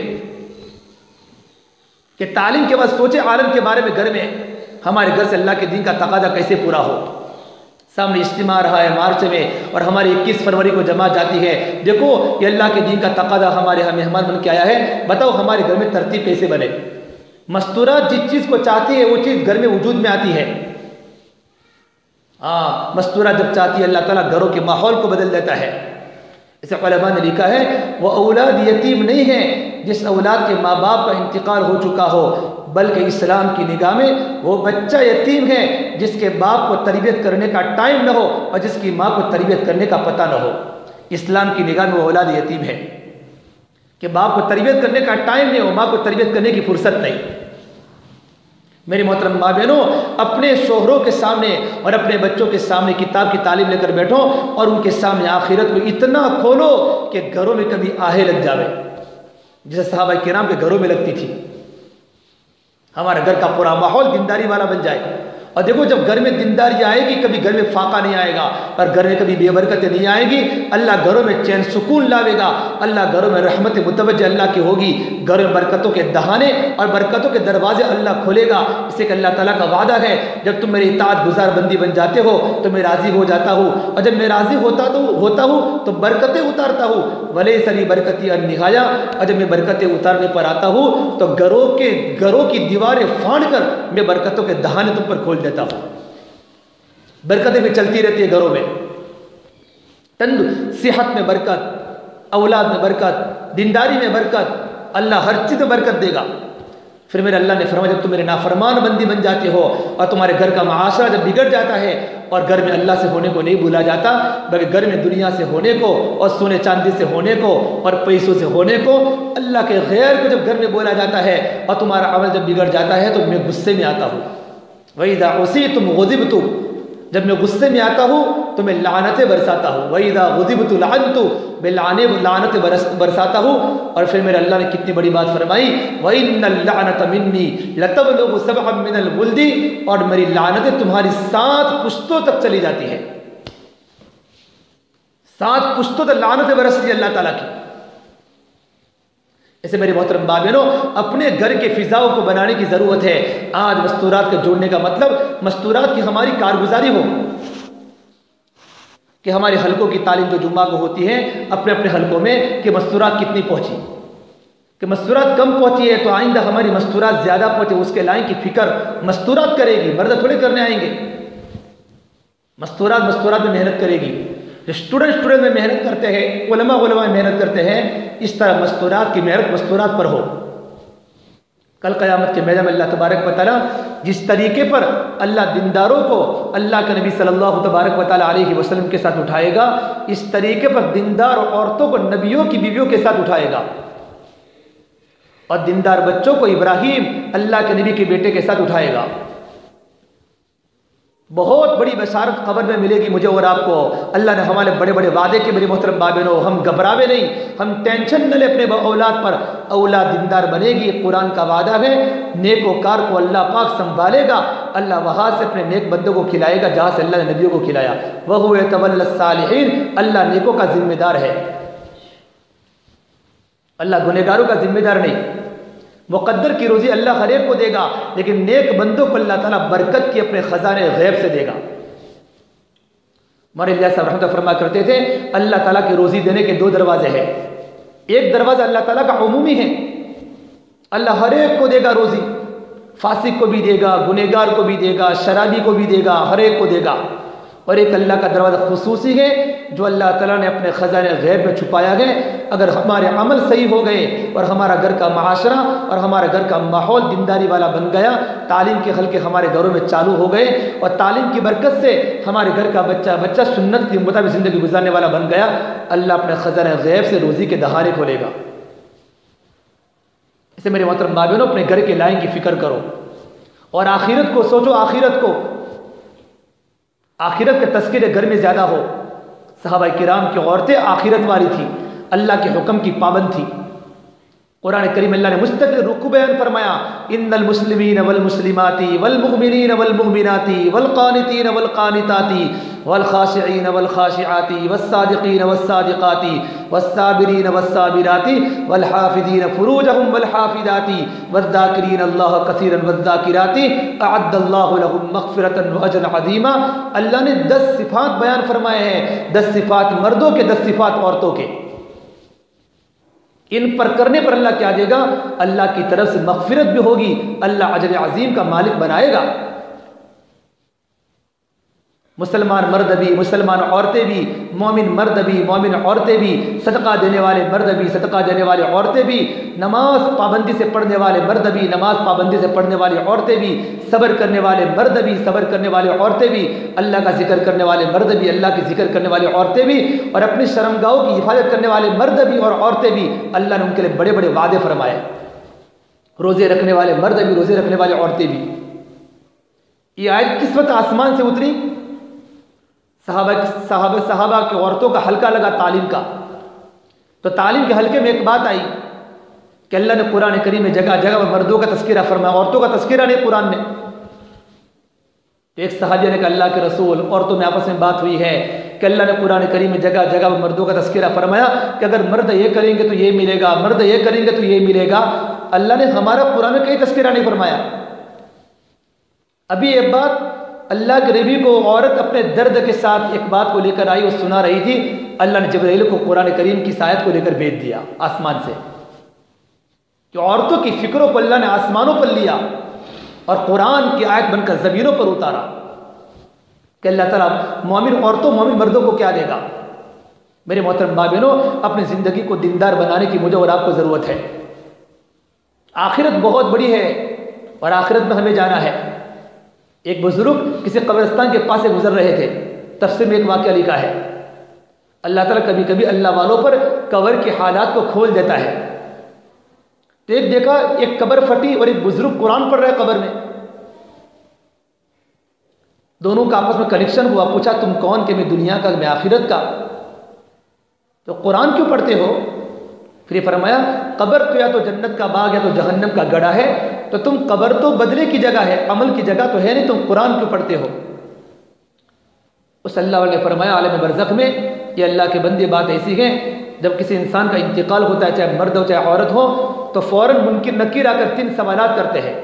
कि तालीम के बाद सोचे आलम के बारे में। घर में हमारे घर से अल्लाह के दीन का तकादा कैसे पूरा हो। सामने इज्तिमा रहा है मार्च में और हमारी इक्कीस फरवरी को जमात जाती है। देखो ये अल्लाह के दीन का तकादा हमारे यहाँ मेहमान बन के आया है, बताओ हमारे घर में तरतीब कैसे बने। मस्तूरा जिस चीज़ को चाहती है वो चीज़ घर में वजूद में आती है। हाँ, मस्तूरात जब चाहती है अल्लाह ताला घरों के माहौल को बदल देता है। इसे उलमा ने लिखा है वो औलाद यतीम नहीं है जिस औलाद के माँ बाप का इंतकाल हो चुका हो, बल्कि इस्लाम की निगाह में वो बच्चा यतीम है जिसके बाप को तरबियत करने का टाइम न हो और जिसकी माँ को तरबियत करने का पता न हो। इस्लाम की निगाह में वो औलाद यतीम है कि बाप को तरबियत करने का टाइम नहीं हो, माँ को तरबियत करने की फुर्सत नहीं। मेरी मोहतरम माँ बहनों, अपने शोहरों के सामने और अपने बच्चों के सामने किताब की तालीम लेकर बैठो और उनके सामने आखिरत को इतना खोलो कि घरों में कभी आहे लग जावे, जैसे सहाबा किराम के घरों में लगती थी। हमारा घर का पूरा माहौल दीनदारी वाला बन जाए। और देखो, जब घर में दीनदारी आएगी कभी घर में फाका नहीं आएगा और घर में कभी बेबरकतें नहीं आएगी। अल्लाह घरों में चैन सुकून लावेगा, अल्लाह घरों में रहमत मुतवज्जह अल्लाह की होगी, घर में बरकतों के दहाने और बरकतों के दरवाजे अल्लाह खोलेगा। इसे कि अल्लाह ताला का वादा है, जब तुम मेरी इताअत गुजार बंदी बन जाते हो तो मैं राज़ी हो जाता हूँ, और जब मैं राज़ी होता तो होता हूँ तो बरकतें उतारता हूँ। वले सली बरकती और निहाया, और जब मैं बरकतें उतारने पर आता हूँ तो घरों के घरों की दीवारें फाड़ कर मैं बरकतों के दहाने तुम पर खोल देता हूं। बरकतें भी चलती रहती है घरों में, तंदु सेहत में बरकत, औलाद में बरकत, दीनदारी में बरकत, अल्लाह हर चीज में बरकत देगा। फिर मेरे अल्लाह ने फरमाया, जब तुम मेरे नाफरमान बंदी बन जाते हो और तुम्हारे घर का माशरा जब बिगड़ जाता है और घर में अल्लाह से होने को नहीं भूला जाता, बल्कि घर में दुनिया से होने को और सोने चांदी से होने को और पैसों से होने को, अल्लाह के गैर को जब घर में बोला जाता है और तुम्हारा अमल जब बिगड़ जाता है तो मैं गुस्से में आता हूँ। वहीदा उसी तुम गुज़िब तुम, जब मैं गुस्से में आता हूँ तो मैं लानतें बरसाता हूँ। वहीदा गुज़िब तु लानतु, मैं लाने लानतें बरस बरसाता हूँ। और फिर मेरे अल्लाह ने कितनी बड़ी बात फरमाई, वइन्नल लानत मिन्नी लतबलुगु सबअन मिनल बुल्दी, और मेरी लानतें तुम्हारी सात पुश्तों तक चली जाती है। सात पुश्तों तक लानतें बरसती अल्लाह ताला की। ऐसे मेरे मोहतरम भाई बहनों, अपने घर के फिजाओं को बनाने की ज़रूरत है। आज मस्तूरात के जोड़ने का मतलब मस्तूरात की हमारी कारगुजारी हो, कि हमारे हलकों की तालीम जो जुम्मा को होती है अपने अपने हलकों में, कि मस्तूरात कितनी पहुंची, कि मस्तूरात कम पहुंची है तो आइंदा हमारी मस्तूरात ज़्यादा पहुंचे, उसके लाइन की फिक्र मस्तूरात करेगी, मर्द थोड़े करने आएंगे। मस्तूरात मस्तूरात में मेहनत करेगी। जो स्टूडेंट स्टूडेंट में मेहनत करते हैं, उलमा उलमा में मेहनत करते हैं, इस तरह मस्तूरात की मेहनत मस्तूरात पर हो। कल क़यामत के मैदान में अल्लाह तबारक व तआला जिस तरीके पर अल्लाह दीनदारों को अल्लाह के नबी सल्लल्लाहु तबारक व तआला अलैहि वसल्लम के साथ उठाएगा, इस तरीके पर दीनदार औरतों को नबियों की बीवियों के साथ उठाएगा, और दीनदार बच्चों को इब्राहिम अल्लाह के नबी के बेटे के साथ उठाएगा। बहुत बड़ी बशारत खबर में मिलेगी मुझे और आपको। अल्लाह ने हमारे बड़े बड़े वादे के, मेरी मोहतरम भाई बहनों, हम घबरावे नहीं, हम टेंशन न ले अपने औलाद पर। औलाद दीनदार बनेगी, कुरान का वादा है। नेकोकार को अल्लाह पाक संभालेगा, अल्लाह वहाँ से अपने नेक बंदों को खिलाएगा जहाँ से अल्लाह ने नबियों को खिलाया। वह हुए तवल्लस सालिहीन, अल्लाह नेकों का जिम्मेदार है, अल्लाह गुनहगारों का जिम्मेदार नहीं। मुक़द्दर की रोज़ी अल्लाह हर एक को देगा, लेकिन नेक बंदों को अल्लाह ताला बरकत की अपने ख़ज़ाने गैब से देगा। हमारे लिहाज साहब रहमत फरमा करते थे, अल्लाह ताला की रोज़ी देने के दो दरवाजे हैं। एक दरवाज़ा अल्लाह ताला का उमूमी है, अल्लाह हर एक को देगा रोज़ी, फासिक को भी देगा, गुनहगार को भी देगा, शराबी को भी देगा, हर एक को देगा। और एक अल्लाह का दरवाज़ा खुसूसी है जो अल्लाह ताला ने अपने ख़ज़ाने गैब में छुपाया है। अगर हमारे अमल सही हो गए और हमारा घर का माशरा और हमारा घर का माहौल दीनदारी वाला बन गया, तालीम के हल्के हमारे घरों में चालू हो गए और तालीम की बरकत से हमारे घर का बच्चा बच्चा सुन्नत के मुताबिक ज़िंदगी गुजारने वाला बन गया, अल्लाह अपने ख़ज़ाने गैब से रोज़ी के दहाने खोलेगा। इसे मेरे मोहतरम भाई बहनों, अपने घर के लाइन की फ़िक्र करो और आखिरत को सोचो। आखिरत को आखिरत के तस्कीर घर में ज़्यादा हो। सहाबा किराम की औरतें आखिरत वाली थी, अल्लाह के हुक्म की पाबंद थी। कुरान करीम अल्लाह ने मुस्तक़िल रुकू बयान फरमाया, इन्नल मुस्लिमीन वल मुस्लिमाती वल मुमिनीन वल मुमिनाती वल क़ानितीन वल क़ानिताती वल ख़ाशिईन वल ख़ाशिआती वस सादिक़ीन वस सादिक़ाती वस साबिरीन वस साबिराती वल हाफ़िज़ीन फ़ुरूजहुम वल हाफ़िज़ाती वज़्ज़ाकिरीन अल्लाह कसीरन वज़्ज़ाकिराती अअद्दल्लाहु लहुम मग़फ़िरतन व अजरन अज़ीमा। अल्लाह ने दस सिफ़ात बयान फरमाए हैं, दस सिफ़ात मर्दों के, दस सिफ़ात औरतों के। इन पर करने पर अल्लाह क्या देगा? अल्लाह की तरफ से मग़फ़िरत भी होगी, अल्लाह अजर अज़ीम का मालिक बनाएगा। मुसलमान मर्द भी, मुसलमान औरतें भी, मोमिन मर्द भी, मोमिन औरतें भी, सदका देने वाले मर्द भी, सदका देने वाले औरतें भी, नमाज पाबंदी से पढ़ने वाले मर्द भी, नमाज पाबंदी से पढ़ने वाली औरतें भी, सब्र करने वाले मर्द भी, सब्र करने वाले औरतें भी, अल्लाह का जिक्र करने वाले मर्द भी, अल्लाह की जिक्र करने वाली औरतें भी, और अपनी शर्मगाहों की हिफाजत करने वाले मर्द भी और औरतें भी। अल्लाह ने उनके लिए बड़े बड़े वादे फरमाए। रोज़े रखने वाले मर्द भी, रोज़े रखने वाले औरतें भी। ये आयत किस वक्त आसमान से उतरी? सहाबा सहाबा सहाबा के औरतों का हल्का लगा तालीम का, तो तालीम के हल्के में एक बात आई कि अल्लाह ने कुरान करीम में जगह जगह में मर्दों का तस्करा फरमाया, औरतों का तस्करा नहीं कुरान में। तो एक सहाबी ने कहा अल्लाह के रसूल, औरतों में आपस में बात हुई है कि अल्लाह ने कुरान करीम में जगह जगह में मर्दों का तस्करा फरमाया कि अगर मर्द ये करेंगे तो ये मिलेगा, मर्द ये करेंगे तो ये मिलेगा। अल्लाह ने हमारा कुरान में कहीं तस्करा नहीं फरमाया। अभी एक बात अल्लाह के नबी को औरत अपने दर्द के साथ एक बात को लेकर आई और सुना रही थी। अल्लाह ने जिब्राइल को कुरान करीम की आयत को लेकर भेज दिया आसमान से, कि औरतों की फिक्रों को अल्लाह ने आसमानों पर लिया और कुरान की आयत बनकर जमीनों पर उतारा कि अल्लाह ताला मोमिन औरतों मोमिन मर्दों को क्या देगा। मेरे मोहतरम भाई बहनों, अपनी जिंदगी को दीनदार बनाने की मुझे और आपको जरूरत है। आखिरत बहुत बड़ी है और आखिरत में हमें जाना है। एक बुजुर्ग किसी कब्रिस्तान के पास से गुजर रहे थे, तफसीर में एक वाक़या लिखा है। अल्लाह ताला कभी कभी अल्लाह वालों पर कब्र के हालात को खोल देता है। तो एक देखा, एक कब्र फटी और एक बुजुर्ग कुरान पढ़ रहा है कब्र में। दोनों का आपस में कनेक्शन हुआ। पूछा तुम कौन? कि मैं दुनिया का, मैं आखिरत का। तो कुरान क्यों पढ़ते हो? फिर फरमाया कब्र तो या तो जन्नत का बाग या तो जहन्नम का गड़ा है, तो तुम कब्र तो बदले की जगह है, अमल की जगह तो है नहीं, तुम कुरान क्यों पढ़ते हो? उस अल्लाह ने फरमाया आलम बरज़ख में, ये अल्लाह के बंदे बात ऐसी है, जब किसी इंसान का इंतकाल होता है, चाहे मर्द हो चाहे औरत हो, तो फौरन मुनकिर नकीर आकर तीन सवालात करते हैं।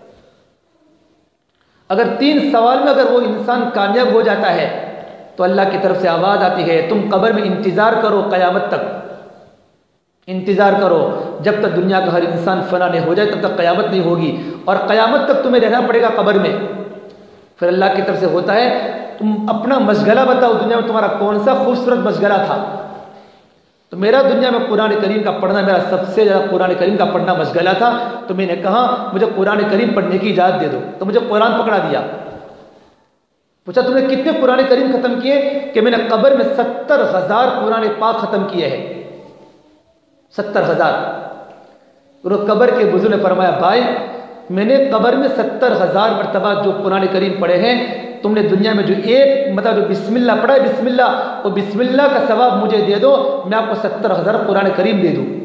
अगर तीन सवाल में अगर वो इंसान कामयाब हो जाता है तो अल्लाह की तरफ से आवाज़ आती है तुम कब्र में इंतज़ार करो, क़यामत तक इंतज़ार करो। जब तक दुनिया का हर इंसान फना नहीं हो जाए तब तक क़यामत नहीं होगी, और क़यामत तक तुम्हें रहना पड़ेगा कब्र में। फिर अल्लाह की तरफ से होता है तुम अपना मशगला बताओ, दुनिया में तुम्हारा कौन सा खूबसूरत मशगला था? तो मेरा दुनिया में कुरान करीम का पढ़ना, मेरा सबसे ज़्यादा कुरान करीम का पढ़ना मशगला था। तो मैंने कहा मुझे कुरान करीम पढ़ने की इजाज़त दे दो, तो मुझे कुरान पकड़ा दिया। पूछा तुमने कितने कुरान करीम ख़त्म किए? कि मैंने कब्र में सत्तर हज़ार कुरान पाक ख़त्म किए हैं, सत्तर हज़ार। और कब्र के बुजुर्ग ने फरमाया भाई मैंने कब्र में सत्तर हज़ार मरतबा जो कुरान करीम पढ़े हैं, तुमने दुनिया में जो एक मतलब जो बिस्मिल्लाह पढ़ा है, बिस्मिल्लाह, वो बिस्मिल्लाह का सवाब मुझे दे दो, मैं आपको सत्तर हज़ार कुरान करीम दे दूँ।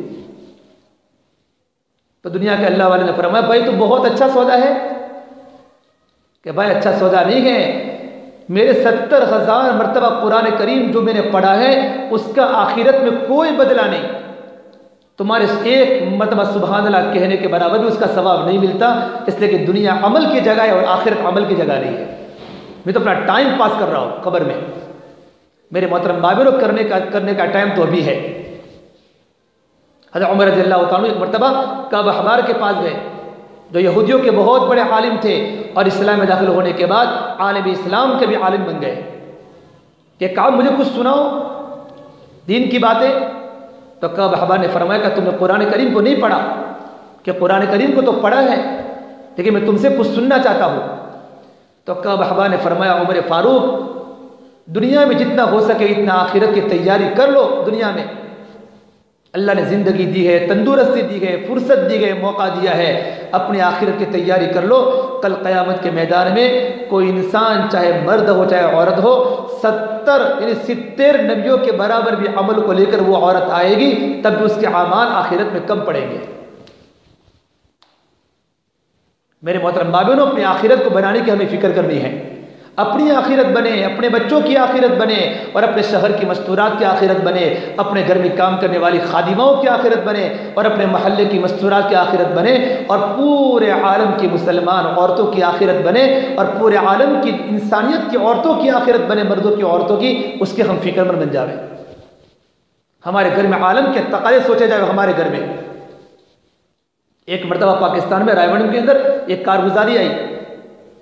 तो दुनिया के अल्लाह वाले ने फरमाया भाई तो बहुत अच्छा सौदा है। कि भाई अच्छा सौदा नहीं है, मेरे सत्तर हज़ार मरतबा कुरान करीम जो मैंने पढ़ा है उसका आखिरत में कोई बदला नहीं। तुम्हारे एक मरतबा सुभान अल्लाह कहने के बराबर भी उसका सवाब नहीं मिलता, इसलिए कि दुनिया अमल की जगह है और आखिरत अमल की जगह नहीं है। मैं तो अपना टाइम पास कर रहा हूँ कब्र में। मेरे मोहतरम बाबरों करने का करने का टाइम तो अभी है। हज़रत उमर रज़ियल्लाहु ताला एक मरतबा कअब अहबार के पास गए, जो यहूदियों के बहुत बड़े आलिम थे और इस्लाम में दाखिल होने के बाद आलिम इस्लाम के भी आलिम बन गए। कि कहा मुझे कुछ सुनाओ दीन की बातें। तो कअब अहबार ने फरमाया कि तुमने कुरान करीम को नहीं पढ़ा? कि कुरान करीम को तो पढ़ा है, लेकिन मैं तुमसे कुछ सुनना चाहता हूँ। तो कअब अहबार ने फरमाया उमर फारूक, दुनिया में जितना हो सके इतना आखिरत की तैयारी कर लो। दुनिया में अल्लाह ने ज़िंदगी दी है, तंदुरुस्ती दी है, फुर्सत दी है, मौका दिया है, अपनी आखिरत की तैयारी कर लो। कल क़यामत के मैदान में कोई इंसान चाहे मर्द हो चाहे औरत हो, सत्तर यानी सित्तेर नबियों के बराबर भी अमल को लेकर वो औरत आएगी, तब भी उसके आमाल आखिरत में कम पड़ेंगे। मेरे मोहतरम भाइयों, अपनी आखिरत को बनाने की हमें फिक्र करनी है। अपनी आखिरत बने, अपने बच्चों की आखिरत बने, और अपने शहर की मस्तूरात की आखिरत बने, अपने घर में काम करने वाली खादिमाओं की आखिरत बने, और अपने महल्ले की मस्तूरात की आखिरत बने, और पूरे आलम की मुसलमान औरतों की आखिरत बने, और पूरे आलम की इंसानियत की औरतों की आखिरत बने, मर्दों की औरतों की, उसके हम फिक्रमंद बन जाए। हमारे घर में आलम के तकाज़े सोचे जाए। हमारे घर में एक मरतबा पाकिस्तान में रायबरेली के अंदर एक कारगुजारी आई,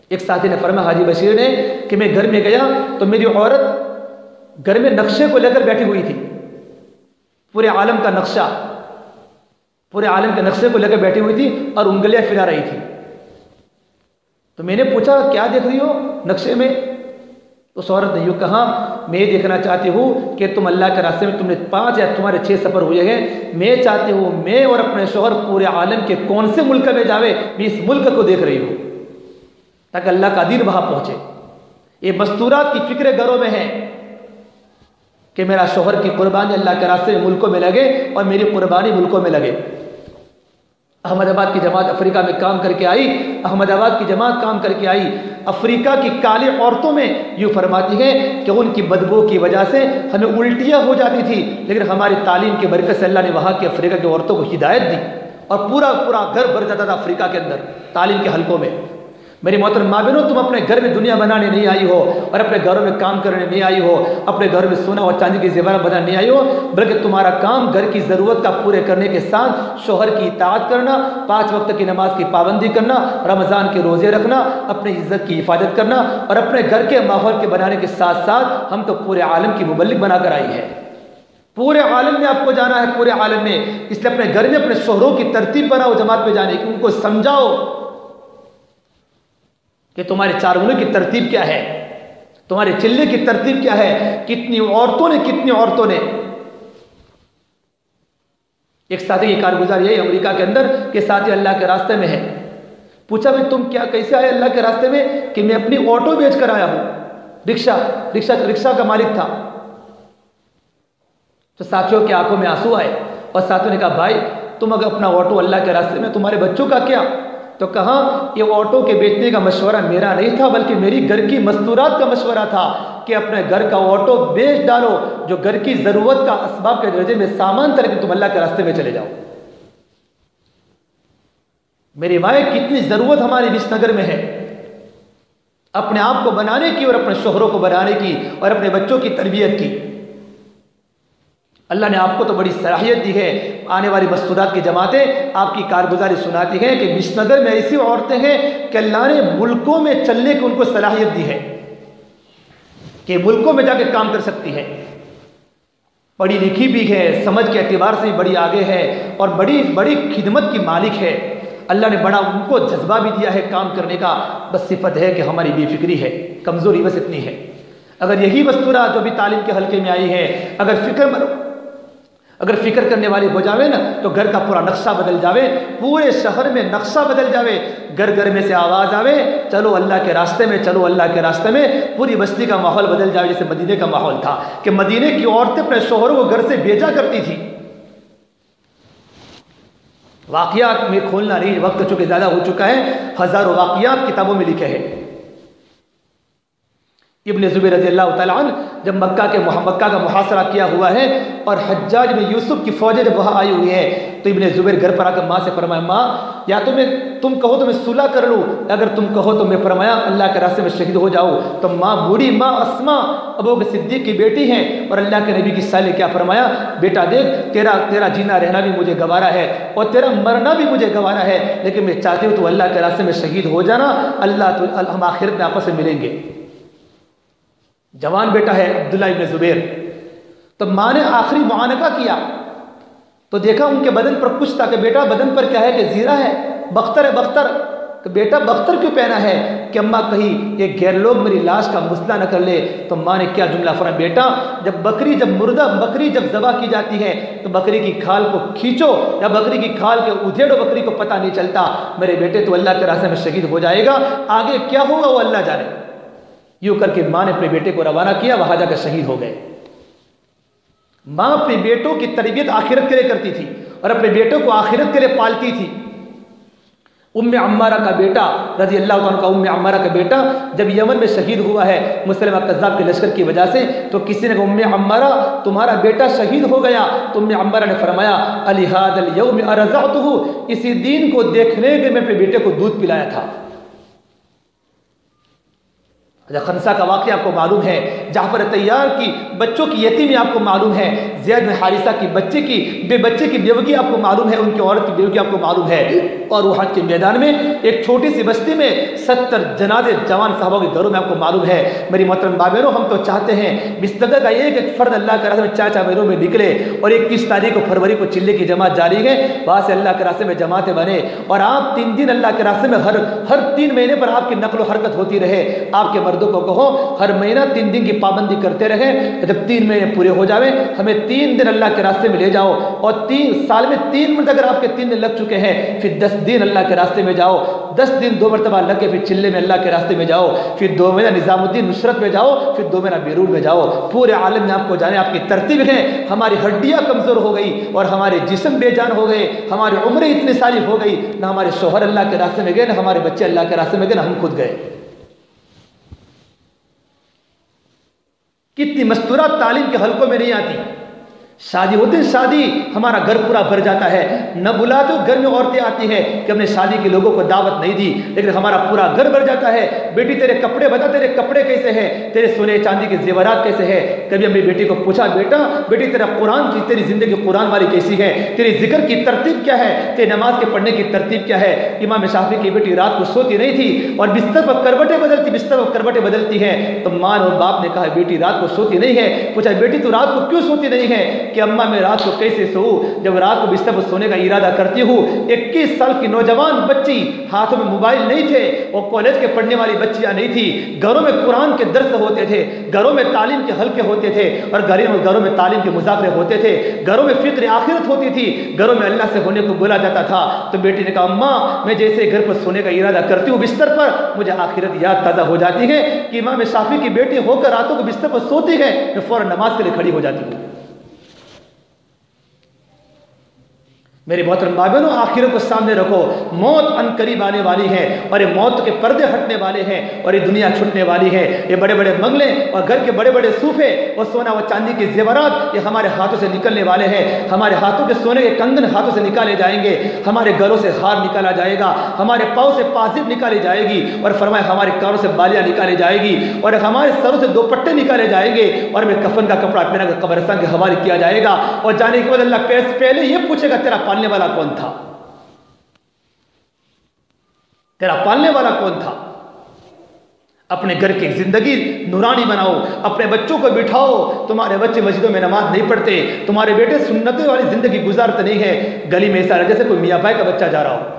एक साथी ने फरमाया हाजी बशीर ने कि मैं घर में गया तो मेरी औरत घर में नक्शे को लेकर बैठी हुई थी, पूरे आलम का नक्शा, पूरे आलम के नक्शे को लेकर बैठी हुई थी और उंगलियां फिरा रही थी। तो मैंने पूछा क्या देख रही हो नक्शे में? तो उस औरत ने यूँ कहा, मैं देखना चाहती हूँ कि तुम अल्लाह के रास्ते में, तुमने पांच या तुम्हारे छह सफर हुए हैं, मैं चाहती हूँ मैं और अपने शौहर पूरे आलम के कौन से मुल्क में जावे, मैं इस मुल्क को देख रही हूँ ताकि अल्लाह का दीन वहां पहुंचे। ये मस्तूरात की फिक्र घरों में है कि मेरा शौहर की कुर्बानी अल्लाह के रास्ते में मुल्कों में लगे और मेरी कुर्बानी मुल्कों में लगे। अहमदाबाद की जमात अफ्रीका में काम करके आई, अहमदाबाद की जमात काम करके आई, अफ्रीका की काली औरतों में यूँ फरमाती है कि उनकी बदबू की वजह से हमें उल्टियाँ हो जाती थी, लेकिन हमारी तालीम की बरकत से अल्लाह ने वहाँ की अफ्रीका की औरतों को हिदायत दी और पूरा पूरा घर भर जाता था अफ्रीका के अंदर तालीम के हलकों में। मेरी मोहतरम माँ बहनों, तुम अपने घर में दुनिया बनाने नहीं आई हो और अपने घरों में काम करने नहीं आई हो, अपने घर में सोना और चांदी की जेवर बनाने नहीं आई हो, बल्कि तुम्हारा काम घर की ज़रूरत का पूरे करने के साथ शौहर की इताअत करना, पाँच वक्त की नमाज की पाबंदी करना, रमज़ान के रोज़े रखना, अपनी इज़्ज़त की हिफाजत करना और अपने घर के माहौल के बनाने के साथ साथ हम तो पूरे आलम की मुबल्लिग बनाकर आई है। पूरे आलम में आपको जाना है, पूरे आलम में, इसलिए अपने घर में अपने शौहरों की तरतीब बनाओ जमात में जाने की, उनको समझाओ कि तुम्हारे चारवनों की तरतीब क्या है, तुम्हारे चिल्ले की तरतीब क्या है, कितनी औरतों ने कितनी औरतों ने। एक साथी की कारगुजारी है अमेरिका के अंदर के साथी अल्लाह के रास्ते में है। पूछा भाई तुम क्या कैसे आए अल्लाह के रास्ते में? कि मैं अपनी ऑटो बेच कर आया हूं, रिक्शा रिक्शा रिक्शा का मालिक था। तो साथियों की आंखों में आंसू आए और साथियों ने कहा भाई तुम अगर अपना ऑटो अल्लाह के रास्ते में, तुम्हारे बच्चों का क्या? तो कहा ये ऑटो के बेचने का मशवरा मेरा नहीं था, बल्कि मेरी घर की मस्तूरात का मशवरा था कि अपने घर का ऑटो बेच डालो, जो घर की जरूरत का असबाब के दर्जे में सामान था, लेकिन तुम अल्लाह के रास्ते में चले जाओ। मेरी माए, कितनी जरूरत हमारी विसनगर में है अपने आप को बनाने की और अपने शोहरों को बनाने की और अपने बच्चों की तरबियत की। अल्लाह ने आपको तो बड़ी सलाहियत दी है। आने वाली मस्तूरात की जमातें आपकी कारगुजारी सुनाती हैं कि विसनगर में ऐसी औरतें हैं कि अल्लाह ने मुल्कों में चलने की उनको सलाहियत दी है कि मुल्कों में जाकर काम कर सकती है, पढ़ी लिखी भी है, समझ के एतबार से भी बड़ी आगे है और बड़ी बड़ी खिदमत की मालिक है। अल्लाह ने बड़ा उनको जज्बा भी दिया है काम करने का। बस सिफत है कि हमारी बेफिक्री है, कमज़ोरी बस इतनी है। अगर यही मस्तूरा जो भी तालीम के हल्के में आई है, अगर फिक्र अगर फिक्र करने वाली हो जावे ना, तो घर का पूरा नक्शा बदल जावे, पूरे शहर में नक्शा बदल जावे, घर घर में से आवाज़ आवे चलो अल्लाह के रास्ते में, चलो अल्लाह के रास्ते में। पूरी बस्ती का माहौल बदल जावे, जैसे मदीने का माहौल था कि मदीने की औरतें अपने शोहरों को घर से भेजा करती थी। वाक़ियात में खोलना नहीं, वक्त चूंकि ज़्यादा हो चुका है, हज़ारों वाक़ियात किताबों में लिखे हैं। इब्न ज़ुबैर रज़ी अल्लाह तआला अन्हु जब मक्का के मक्का का मुहासरा किया हुआ है और हज्जाज में यूसुफ की फौजें जब वहाँ आई हुई है, तो इब्न ज़ुबैर घर पर आकर माँ से फरमाया, माँ या तो मैं तुम कहो तो मैं सुलह कर लूँ, अगर तुम कहो तो मैं फरमाया अल्लाह के रास्ते में शहीद हो जाऊँ। तो माँ बूढ़ी माँ अस्मा अबू बकर सिद्दीक़ की बेटी हैं और अल्लाह के नबी की साले क्या फरमाया, बेटा देख तेरा तेरा जीना रहना भी मुझे गवारा है और तेरा मरना भी मुझे गवारा है, लेकिन मैं चाहती हूँ तो अल्लाह के रास्ते में शहीद हो जाना, अल्लाह तो हम आखिरत में आपस में मिलेंगे। जवान बेटा है अब्दुल्ला इब्न ज़ुबैर। तो माँ ने आखिरी मुआनका किया तो देखा उनके बदन पर कुछ था कि बेटा बदन पर क्या है, कि जीरा है, बख्तर है, बख्तर। कि बेटा बख्तर क्यों पहना है? कि अम्मा कहीं ये गैर लोग मेरी लाश का मुसला न कर ले। तो माँ ने क्या जुमला फरमाया, बेटा जब बकरी जब मुर्दा बकरी जब ज़बह की जाती है तो बकरी की खाल को खींचो या बकरी की खाल के उधेड़ो, बकरी को पता नहीं चलता। मेरे बेटे तो अल्लाह के रास्ते में शहीद हो जाएगा, आगे क्या होगा वो अल्लाह जाने। यूं करके माँ ने अपने बेटे को रवाना किया, वहां जाकर शहीद हो गए। माँ अपने बेटों की तरबियत आखिरत के लिए करती थी और अपने बेटों को आखिरत के लिए पालती थी। उम्मे अम्मारा का बेटा रज़ी अल्लाह तआला का उम्मे अम्मारा का बेटा जब यमन में शहीद हुआ है मुसलमा कज़्ज़ाब के लश्कर की वजह से, तो किसी ने कहा उम्मे अम्मारा तुम्हारा बेटा शहीद हो गया। तो उम्मे अम्मारा ने फरमाया अली हादल यौम अरज़अतुहु, इसी दिन को देखने के मैं अपने बेटे को दूध पिलाया था। खनसा का वाक़या आपको मालूम है, जाफर तैयार की बच्चों की यतीमी आपको मालूम है, ज़ैद बिन हारिसा की बच्चे की बे बच्चे की बेवगी आपको मालूम है, उनकी औरत की बेवगी आपको मालूम है। और वहाँ के मैदान में एक छोटी सी बस्ती में सत्तर जनाजे जवान साहबों के घरों में आपको मालूम है। मेरी मोहतरम बाबेरों, हम तो चाहते हैं बिस्तगर का एक एक फ़र्द अल्लाह के रास्ते में चाचा महीनों में निकले और इक्कीस तारीख को फरवरी को चिल्ले की जमात जारी है, वहाँ से अल्लाह के रास्ते में जमातें बने और आप तीन दिन अल्लाह के रास्ते में हर हर तीन महीने पर आपकी नकलो हरकत होती रहे। आपके मर्दों को कहो हर महीना तीन दिन की पाबंदी करते रहे, जब तीन महीने पूरे हो जावे हमें तीन दिन अल्लाह के रास्ते में ले जाओ और तीन साल में तीन मिनट अगर आपके तीन दिन लग चुके हैं फिर दस दिन अल्लाह के रास्ते में जाओ, दस दिन दो मरतबा लग के फिर चिल्ले में अल्लाह के रास्ते में जाओ, फिर दो महीना निजामुद्दीन नुसरत में जाओ, फिर दो महीना बेरूल में जाओ। पूरे आलम में आपको जाने आपकी तरतीब है। हमारी हड्डियां कमजोर हो गई और हमारे जिस्म बेजान हो गए, हमारी उम्रें इतनी सारी हो गई, ना हमारे शोहर अल्लाह के रास्ते में गए, ना हमारे बच्चे अल्लाह के रास्ते में गए, ना हम खुद गए। कितनी मस्तूरात तालीम के हलकों में नहीं आती। शादी होती है, शादी हमारा घर पूरा भर जाता है, न बुला तो घर में औरतें आती हैं कि हमने शादी के लोगों को दावत नहीं दी, लेकिन हमारा पूरा घर भर जाता है। बेटी तेरे कपड़े बता, तेरे कपड़े कैसे हैं, तेरे सोने चांदी के जेवरात कैसे हैं। कभी हमने बेटी को पूछा, बेटा बेटी तेरा कुरान की तेरी जिंदगी कुरान वाली कैसी है, तेरी जिक्र की तरतीब क्या है, तेरी नमाज के पढ़ने की तरतीब क्या है। इमाम शाफी की बेटी रात को सोती नहीं थी और बिस्तर पर करवटें बदलती बिस्तर पर करवटें बदलती हैं। तो माँ और बाप ने कहा बेटी रात को सोती नहीं है। पूछा बेटी तू रात को क्यों सोती नहीं है, कि अम्मा मैं रात को कैसे सोऊं, जब रात को बिस्तर पर सोने का इरादा करती हूँ। इक्कीस साल की नौजवान बच्ची, हाथों में मोबाइल नहीं थे और कॉलेज के पढ़ने वाली बच्चियां नहीं थी, घरों में कुरान के दर्स होते थे, घरों में तालीम के हल्के होते थे और घरों में तालीम के मुज़ाकरे होते थे, घरों में फिक्र आखिरत होती थी, घरों में अल्लाह से होने को बोला जाता था। तो बेटी ने कहा अम्मा मैं जैसे घर पर सोने का इरादा करती हूँ बिस्तर पर, मुझे आखिरत याद ताज़ा हो जाती है कि इमाम शाफी की बेटी होकर रातों को बिस्तर पर सोती है, मैं फौरन नमाज के लिए खड़ी हो जाती हूँ। मेरे मोहतरम भाइयों, आखिरत को सामने रखो, मौत अनकरीब आने वाली है और ये मौत के पर्दे हटने वाले हैं और ये दुनिया छूटने वाली है। ये बड़े बड़े बंगले और घर के बड़े बड़े सूफे और सोना व चांदी के जेवरात ये हमारे हाथों से निकलने वाले हैं। हमारे हाथों के सोने के कंगन हाथों से निकाले जाएंगे, हमारे घरों से हार निकाला जाएगा, हमारे पाँव से पाजिब निकाली जाएगी और फरमाए हमारे कानों से बालियाँ निकाली जाएगी और हमारे सरों से दो पट्टे निकाले जाएंगे और हमें कफन का कपड़ा पहना कर कब्रिस्तान के हवाले किया जाएगा। और जाने के बाद अल्लाह पहले ये पूछेगा तेरा पालने वाला कौन था, तेरा पालने वाला कौन था। अपने घर की जिंदगी नूरानी बनाओ, अपने बच्चों को बिठाओ। तुम्हारे बच्चे मस्जिदों में नमाज नहीं पढ़ते, तुम्हारे बेटे सुन्नतें वाली जिंदगी गुजारते नहीं है, गली में ऐसा जैसे कोई मियाँ भाई का बच्चा जा रहा हो।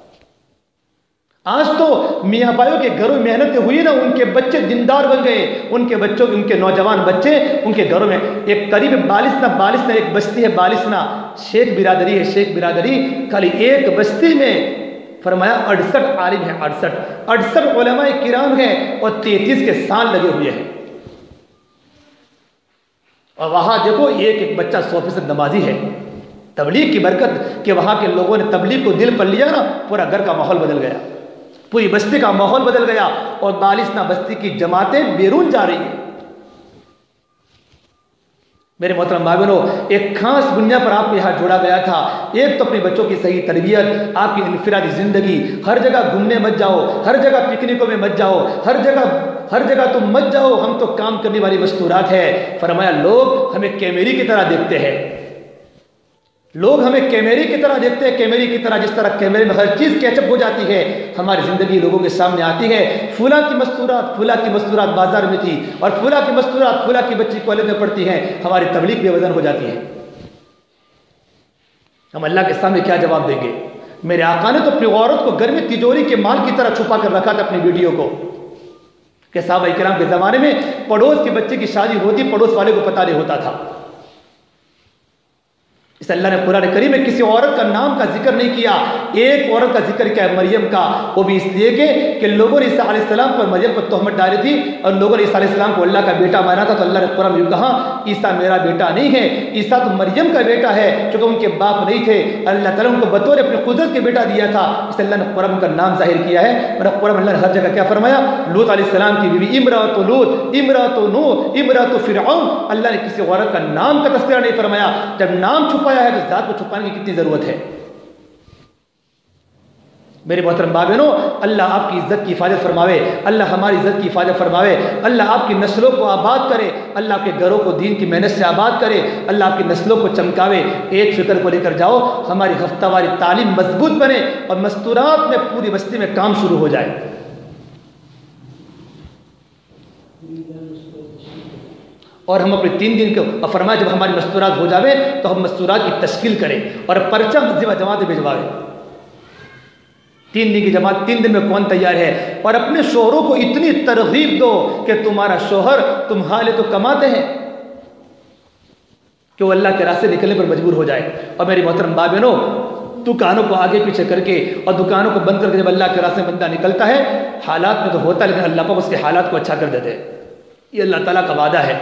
आज तो मियाँ भाइयों के घरों में मेहनत हुई ना, उनके बच्चे दीनदार बन गए, उनके बच्चों उनके नौजवान बच्चे उनके घरों में। एक करीब बालिसना बालिसना एक बस्ती है, बालिसना शेख बिरादरी है, शेख बिरादरी खाली एक बस्ती में फरमाया अड़सठ आलिम है, अड़सठ अड़सठ उलमाए किराम है और तैतीस के साल लगे हुए हैं। और वहां देखो एक एक बच्चा सौ फीसद नमाजी है। तबलीग की बरकत कि वहां के लोगों ने तबलीग को दिल पर लिया ना, पूरा घर का माहौल बदल गया, पूरी बस्ती का माहौल बदल गया और बालिसना बस्ती की जमातें बेरून जा रही हैं। मेरे मोहतरम भाइयों, एक खास बुनियाद पर आपको यहाँ जोड़ा गया था। एक तो अपने बच्चों की सही तरबियत, आपकी इनफरादी जिंदगी, हर जगह घूमने मत जाओ, हर जगह पिकनिकों में मत जाओ, हर जगह हर जगह तुम मत जाओ, हम तो काम करने वाली मस्तूरात है। फरमाया लोग हमें कैमरे की तरह देखते हैं, लोग हमें कैमरे की तरह देखते हैं, कैमरे की तरह जिस तरह कैमरे में हर चीज़ कैचअप हो जाती है, हमारी ज़िंदगी लोगों के सामने आती है। फूला की मस्तूरात फूला की मस्तूरात बाजार में थी और फूला की मस्तूरात फूला की बच्ची कॉलेज में पढ़ती हैं, हमारी तबलीग बेवजन हो जाती है। हम अल्लाह के सामने क्या जवाब देंगे। मेरे आका ने तो अपनी औरत को घर में तिजोरी के माल की तरह छुपा कर रखा था अपनी वीडियो को, कि साहबा इकराम के ज़माने में पड़ोस के बच्चे की शादी होती, पड़ोस वाले को पता नहीं होता था। इस अल्लाह ने कुरान करीम में किसी औरत का नाम का जिक्र नहीं किया, एक औरत का जिक्र किया है, मरियम का। वो भी इसलिए कि, कि लोगों ने ईसा अलैहिस्सलाम पर मरियम पर तोहमत डाली थी और लोगों ने ईसा अलैहिस्सलाम को अल्लाह का बेटा माना था। तो अल्लाह ने कुरान में कहा ईसा मेरा बेटा नहीं है, ईसा तो मरियम का बेटा है, क्योंकि उनके बाप नहीं थे। अल्लाह ताला उनको बतौर अपनी कुदरत के बेटा दिया था। इस अल्लाह ने कुरान का नाम जाहिर किया है। और कुरान अल्लाह ने हर जगह क्या फरमाया, लूत अलैहिस्सलाम की बीवी इमरात लूत, इमरात नूह, इमरात फिरऔन। अल्लाह ने किसी औरत का नाम का तस्करा नहीं फरमाया। जब नाम छुपाया है तो जात को छुपाने की कितनी जरूरत है। मेरे मोहतरम भाई बहनों, अल्लाह आपकी इज़्ज़त की हिफाजत फरमावे, अल्लाह हमारी इज़्ज़त की हिफाजत फरमावे, अल्लाह आपकी नस्लों को आबाद करे, अल्लाह आपके घरों को दीन की मेहनत से आबाद करे, अल्लाह आपकी नस्लों को चमकावे। एक फ़िक्र को लेकर जाओ, हमारी हफ्तावारी तालीम मजबूत बने और मस्तूरात में पूरी बस्ती में काम शुरू हो जाए। और हम अपने तीन दिन के फरमाए जब हमारी मस्तूरात हो जावे तो हम मस्तूरात की तश्कील करें और पर्चा जमात भिजवावे। तीन दिन की जमात, तीन दिन में कौन तैयार है? और अपने शोहरों को इतनी तरगीब दो कि तुम्हारा शोहर तुम्हारे तो कमाते हैं कि वो अल्लाह के रास्ते निकलने पर मजबूर हो जाए। और मेरी मोहतरम माँ बहनों, दुकानों को आगे पीछे करके और दुकानों को बंद करके जब अल्लाह के रास्ते में बंदा निकलता है, हालात में तो होता है, लेकिन अल्लाह पाक उसके हालात को अच्छा कर देते हैं। ये अल्लाह ताला का वादा है।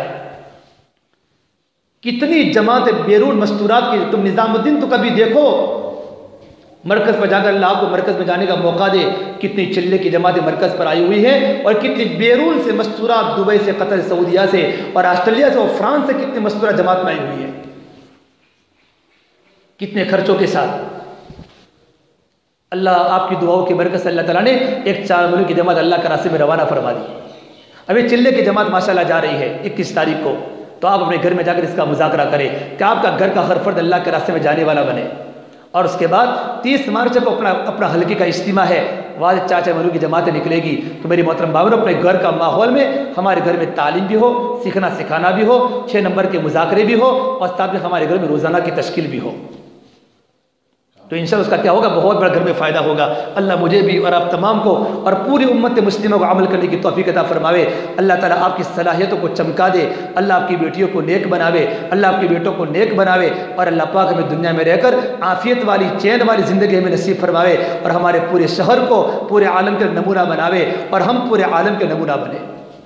कितनी जमातें बेरून मस्तूरात की, तुम निज़ामुद्दीन तो कभी देखो, मरकज़ पर जाकर अल्लाह आपको मरकज़ में जाने का मौका दे, कितनी चिल्ले की जमातें मरकज़ पर आई हुई है और कितनी बेरून से मस्तूरात, दुबई से, कतर, सऊदिया से और ऑस्ट्रेलिया से और फ्रांस से कितनी मस्तूरात जमात में आई हुई है, कितने खर्चों के साथ। अल्लाह आपकी दुआओं की बरकत से अल्लाह ताला ने एक चार मुल्क की जमात अल्लाह के रास्ते में रवाना फरमा दी। अभी चिल्ले की जमात माशाल्लाह जा रही है इक्कीस तारीख को, तो आप अपने घर में जाकर इसका मुज़ाकरा करें कि आपका घर का हर फर्द अल्लाह के रास्ते में जाने वाला बने। और उसके बाद तीस मार्च को अपना अपना हल्के का इज्तिमा है, वाद चाचा मरू की जमातें निकलेगी। तो मेरी मोहतरम बाबू, अपने घर का माहौल में हमारे घर में तालीम भी हो, सीखना सिखाना भी हो, छः नंबर के मुज़ाकरे भी हो और साथ में हमारे घर में रोज़ाना की तश्कील भी हो, तो इंशाअल्लाह उसका क्या होगा, बहुत बड़ा घर में फ़ायदा होगा। अल्लाह मुझे भी और आप तमाम को और पूरी उम्मत मुस्लिमों को अमल करने की तौफीक अता फरमावे। अल्लाह ताला आपकी सलाहियतों को चमका दे, अल्लाह आपकी बेटियों को नेक बनावे, अल्लाह आपकी बेटों को नेक बनावे और अल्लाह पाक हमें दुनिया में रहकर आफियत वाली, चैन वाली ज़िंदगी हमें नसीब फरमावे और हमारे पूरे शहर को पूरे आलम के नमूना बनावे और हम पूरे आलम के नमूना बने।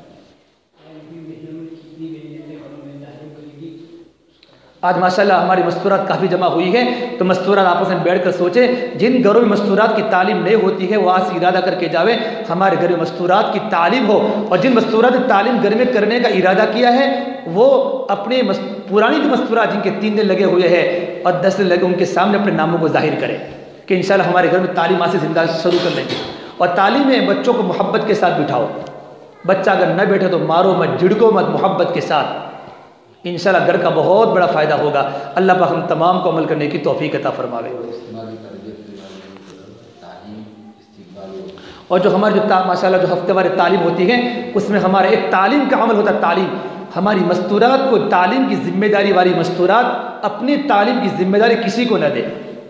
आज माशाल्लाह हमारी मस्तूरात काफ़ी जमा हुई है, तो मस्तूरात आपस में बैठ कर सोचे, जिन घरों में मस्तूरात की तालीम नहीं होती है वो आज से इरादा करके जावे हमारे घर में मस्तूरात की तालीम हो, और जिन मस्तूरात की तालीम घर में करने का इरादा किया है वो अपने पुरानी जो मस्तूरात जिनके तीन दिन लगे हुए हैं और दस दिन लगे, उनके सामने अपने नामों को जाहिर करें कि इंशाल्लाह हमारे घर में तालीम आज से जिंदा शुरू कर लेंगे। और तालीम में बच्चों को मोहब्बत के साथ बिठाओ, बच्चा अगर न बैठे तो मारो मत, झिड़को मत, मोहब्बत के साथ इंशाल्लाह घर का बहुत बड़ा फ़ायदा होगा। अल्लाह पाक हम तमाम को अमल करने की तौफीक अता फरमावे। और जो हमारी जो माशाल्लाह जो हफ्तेवार तालीम होती है उसमें हमारा एक तालीम का अमल होता है। तालीम हमारी मस्तूरात को, तालीम की जिम्मेदारी वाली मस्तूरात अपनी तालीम की जिम्मेदारी किसी को न दे,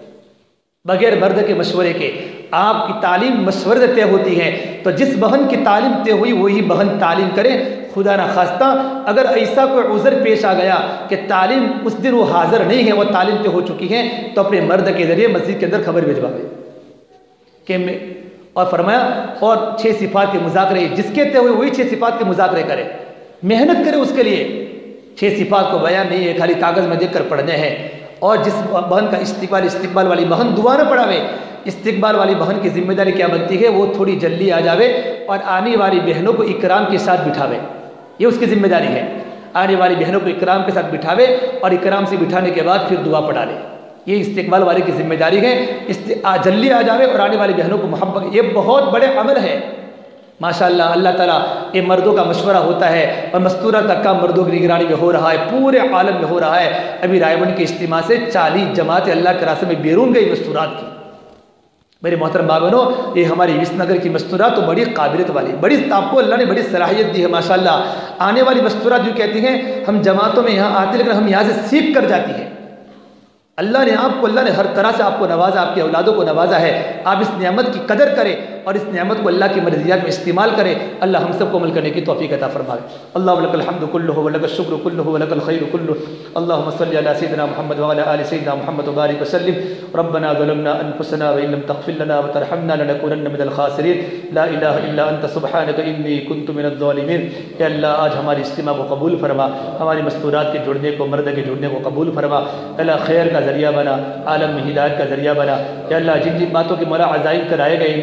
बगैर मर्द के मशवरे के। आपकी तालीम मशवरे से तय होती है, तो जिस बहन की तालीम तय हुई वही बहन तालीम करे। खुदा ना खास्ता अगर ऐसा कोई उज़र पेश आ गया कि तालीम उस दिन वो हाज़िर नहीं है, वो तालीम तय हो चुकी है, तो अपने मर्द के ज़रिए मस्जिद के अंदर खबर भिजवावे कि मैं, और फरमाया और छः सिफात के मुज़ाकरे, जिसके तय हुए वही छः सिफात के मुज़ाकरे करे, मेहनत करे उसके लिए। छः सिफात को बयान नहीं है, खाली कागज़ में देख कर पढ़ने हैं। और जिस बहन का इस्तिकबाल इस्तिकबाल वाली बहन दुआ न पढ़ावे, इस्तिकबाल वाली बहन की जिम्मेदारी क्या बनती है, वो थोड़ी जल्दी आ जावे और आने वाली बहनों को इकराम के साथ बिठावे, ये उसकी जिम्मेदारी है। आने वाली बहनों को इकराम के साथ बिठावे और इकराम से बिठाने के बाद फिर दुआ पढ़ा ले, ये इस्तिकबाल वाले की जिम्मेदारी है। जल्दी आ जावे और आने वाली बहनों को मोहब्बत, ये बहुत बड़े अमल है माशाअल्लाह। अल्लाह ताला ये मर्दों का मशवरा होता है और मस्तूरा का काम मर्दों की निगरानी में हो रहा है, पूरे आलम में हो रहा है। अभी रायबन के इज्तिमा से चालीस जमातें अल्लाह के रास्ते में बैरून गई मस्तूरात की। मेरे मोहतरम भाई बहनों, ये हमारी विसनगर की मस्तूरात तो बड़ी काबिलियत वाली, बड़ी आपको अल्लाह ने बड़ी सलाहियत दी है माशाअल्लाह। आने वाली मस्तूरात जो कहती हैं हम जमातों में यहाँ आते, लेकिन हम यहाँ से सीख कर जाती है। अल्लाह ने आपको, अल्लाह ने हर तरह से आपको नवाजा, आपके औलादों को नवाजा है। आप इस नियामत की कदर करें और इस नियामत को अल्लाह की मर्ज़ियात में इस्तेमाल करें। अल्लाह हम सबको अमल करने की तौफीक अता फरमाए। अल्लाहु लकल हम्दु कुल्लुहु व लकल शुक्र कुल्लुहु व लकल खैरु कुल्लुहु। अल्लाहुम्मा सल्लि अला सय्यिदिना मुहम्मद व अला आलि सय्यिदिना मुहम्मद व बारिक वसल्लिम। रब्बना ज़लमना अनफुसना व इन लम तग़फिर लना व तरहमना लनकूनन्ना मिनल खासिरीन। ला इलाहा इल्ला अंत सुब्हानका इन्नी कुन्तु मिनज़ ज़ालिमीन। या अल्लाह आज हमारी इज्तिमा को कबूल फरमा, हमारी मस्तूरात के जुड़ने को, मर्द के जुड़ने को कबूल फरमा। अल्लाह खैर का ज़रिया बना, आलम में हिदायत का ज़रिया बना। या अल्लाह जिन जिन बातों के मौला अज़ाइम कराए गए, इन बातों पर हम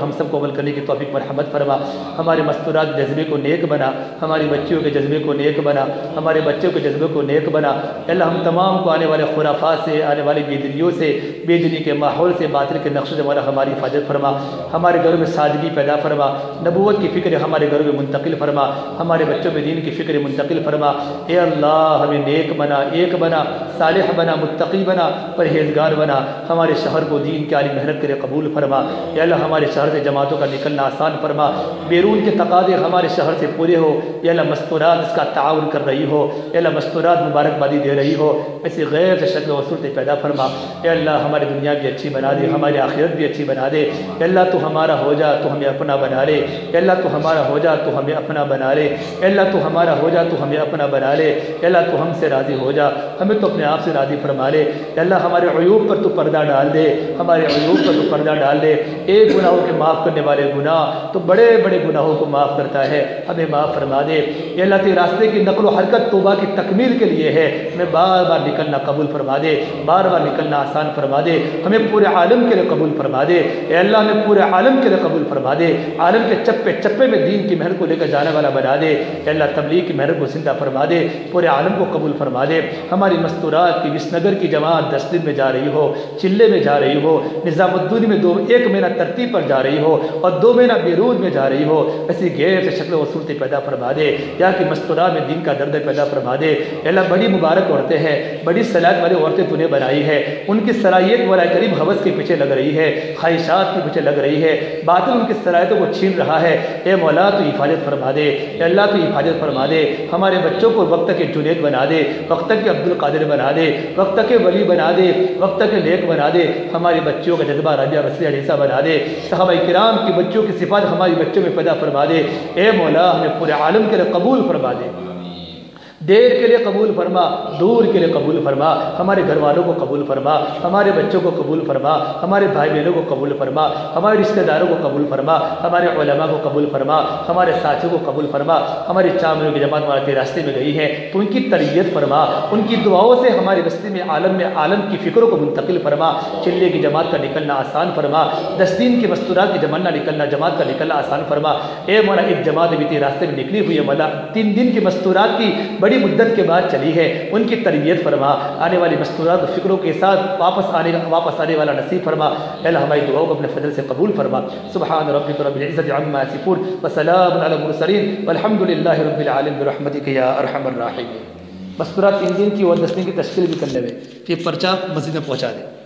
हम सबको अमल करने की तौफीक मरहमत फरमा। हमारे मस्तूरात जज्बे को नेक बना, हमारी बच्चियों के जज्बे को नेक बना, हमारे बच्चों के जज्बे को नेक बना। अल्लाह हम तमाम को आने वाले खुराफात से, आने वाली बेदनियों से, बेदनी के माहौल से, बातिल के नक्श से मौला हमारी हिफाजत फरमा। हमारे घरों में सादगी पैदा फरमा, नबूवत की फ़िक्र हमारे घरों में मुंतकिल फरमा, हमारे बच्चों में दीन की फ़िक्र मुंतकिल फरमा। ए अल्लाह हमें नेक बना, एक बना, सालिह बना, मुत्तकी बना, परहेजगार बना। हमारे शहर को दीन की आली मेहनत करे कबूल फरमा। या अल्लाह हमारे शहर से जमातों का निकलना आसान फरमा, बैरून के तकादे हमारे शहर से पूरे हो। या अल्लाह मस्तूरात इसका ताउन कर रही हो, या अल्लाह मस्तूरात मुबारकबादी दे रही हो, ऐसी गैर से शक्ल व सूरत पैदा फरमा। या अल्लाह हमारी दुनिया भी अच्छी बना दे, हमारी आखिरत भी अच्छी बना दे। या अल्लाह तू हमारा हो जा, तो हमें अपना बना ले। या अल्लाह तू हमारा हो जा, तो हमें अपना बना ले। या अल्लाह तू हमारा हो जा, तो हमें अपना बना ले। या अल्लाह तू हमसे राज़ी हो जा, हमें तो अपने आप से राज़ी फरमा ले। या अल्लाह हमारे अयूब पर तू पर्दा डाल दे, हमारे अयूब पर तू पर्दा डाल दे। एक गुनाहों के माफ़ करने वाले गुनाह तो बड़े बड़े गुनाहों को माफ़ करता है, हमें माफ़ फरमा दे। या अल्लाह तेरे रास्ते की नक़्ल व हरकत तौबा की तकमील के लिए है, हमें बार बार निकलना कबूल फरमा दे, बार बार निकलना आसान फरमा दे। हमें पूरे आलम के लिए कबूल फरमा दे। या अल्लाह हमें पूरे आलम के लिए कबूल फरमा दे, आलम के चप्पे चप्पे में दीन की मेहनत को लेकर जाने वाला बना दे। या अल्लाह तबलीग की मेहनत को जिंदा फरमा दे, पूरे आलम को कबूल फरमा दे। हमारी मस्तूरात की विसनगर की जमात दस दिन में जा रही हो, चिल्ले में जा रही हो, निज़ामुद्दीन में दो एक महीना तरतीब पर जा रही हो और दो महीना बैरून में जा रही हो, ऐसी गैर से शक्ल व सूरतें पैदा फरमा दे। या कि मस्तूरात में दीन का दर्द पैदा फरमा दे। अल्लाह बड़ी मुबारक औरतें हैं, बड़ी सलाहियत वाली औरतें तूने बनाई है, उनकी सलाहियत वाला करीम हवस के पीछे लग रही है, ख्वाहिशात के पीछे लग रही है, बातिल उनकी सलाहियतों को छीन रहा है। ए मौला तू हिफाजत फरमा दे, अल्लाह तू हिफाजत फरमा दे। हमारे बच्चों को वक्त के जुनैद बना दे, वक्त के अब्दुल कादिर बना दे, वक्त के वली बना दे, वक्त के नेक बना दे। हमारी बच्चियों का जज्बा राबिया रसिया जैसा बना दे। सहाबा किराम की बच्चों की सिफात हमारी बच्चों में पैदा फरमा दे। ए मौला हमें पूरे आलम के लिए कबूल फरमा दे, देर के लिए कबूल फरमा, दूर के लिए कबूल फरमा। हमारे घर वालों को कबूल फरमा, हमारे बच्चों को कबूल फरमा, हमारे भाई बहनों को कबूल फरमा, हमारे रिश्तेदारों को कबूल फरमा, हमारे उलमा को कबूल फरमा, हमारे साथियों को कबूल फरमा। हमारी चामियों की जमात हमारे रास्ते में गई है तो उनकी तरबियत फरमा, उनकी दुआओं से हमारे बस्ती में आलम में आलम की फ़िक्रों को मुंतकिल फरमा। चिल्ले की जमात का निकलना आसान फरमा, दस दिन की मस्तूरात की जमाना निकलना जमात का निकलना आसान फरमा। ए मौला एक जमात भी तेरे रास्ते में निकली हुई है मौला, तीन दिन की मस्तूरात की बड़ी मुद्दत के बाद चली है, उनकी तरबियत फरमा। आने वाली मस्तूरात फ़िक्रों के साथ वापस आने वापस आने वाला नसीब फरमा। अल्लाह हमारी दुआओं को अपने फजल से कबूल फरमा। सुब्हान रब्बिक रब्बिल इज़्ज़ति अम्मा यसिफून व सलामुन अलल मुरसलीन वल्हम्दुलिल्लाहि रब्बिल आलमीन बिरहमतिका या अरहमर राहिमीन। मस्तूरात तीन दिन की और दस दिन की तश्कील भी कर लेवे, फिर पर्चा मस्जिद में पहुँचा दे।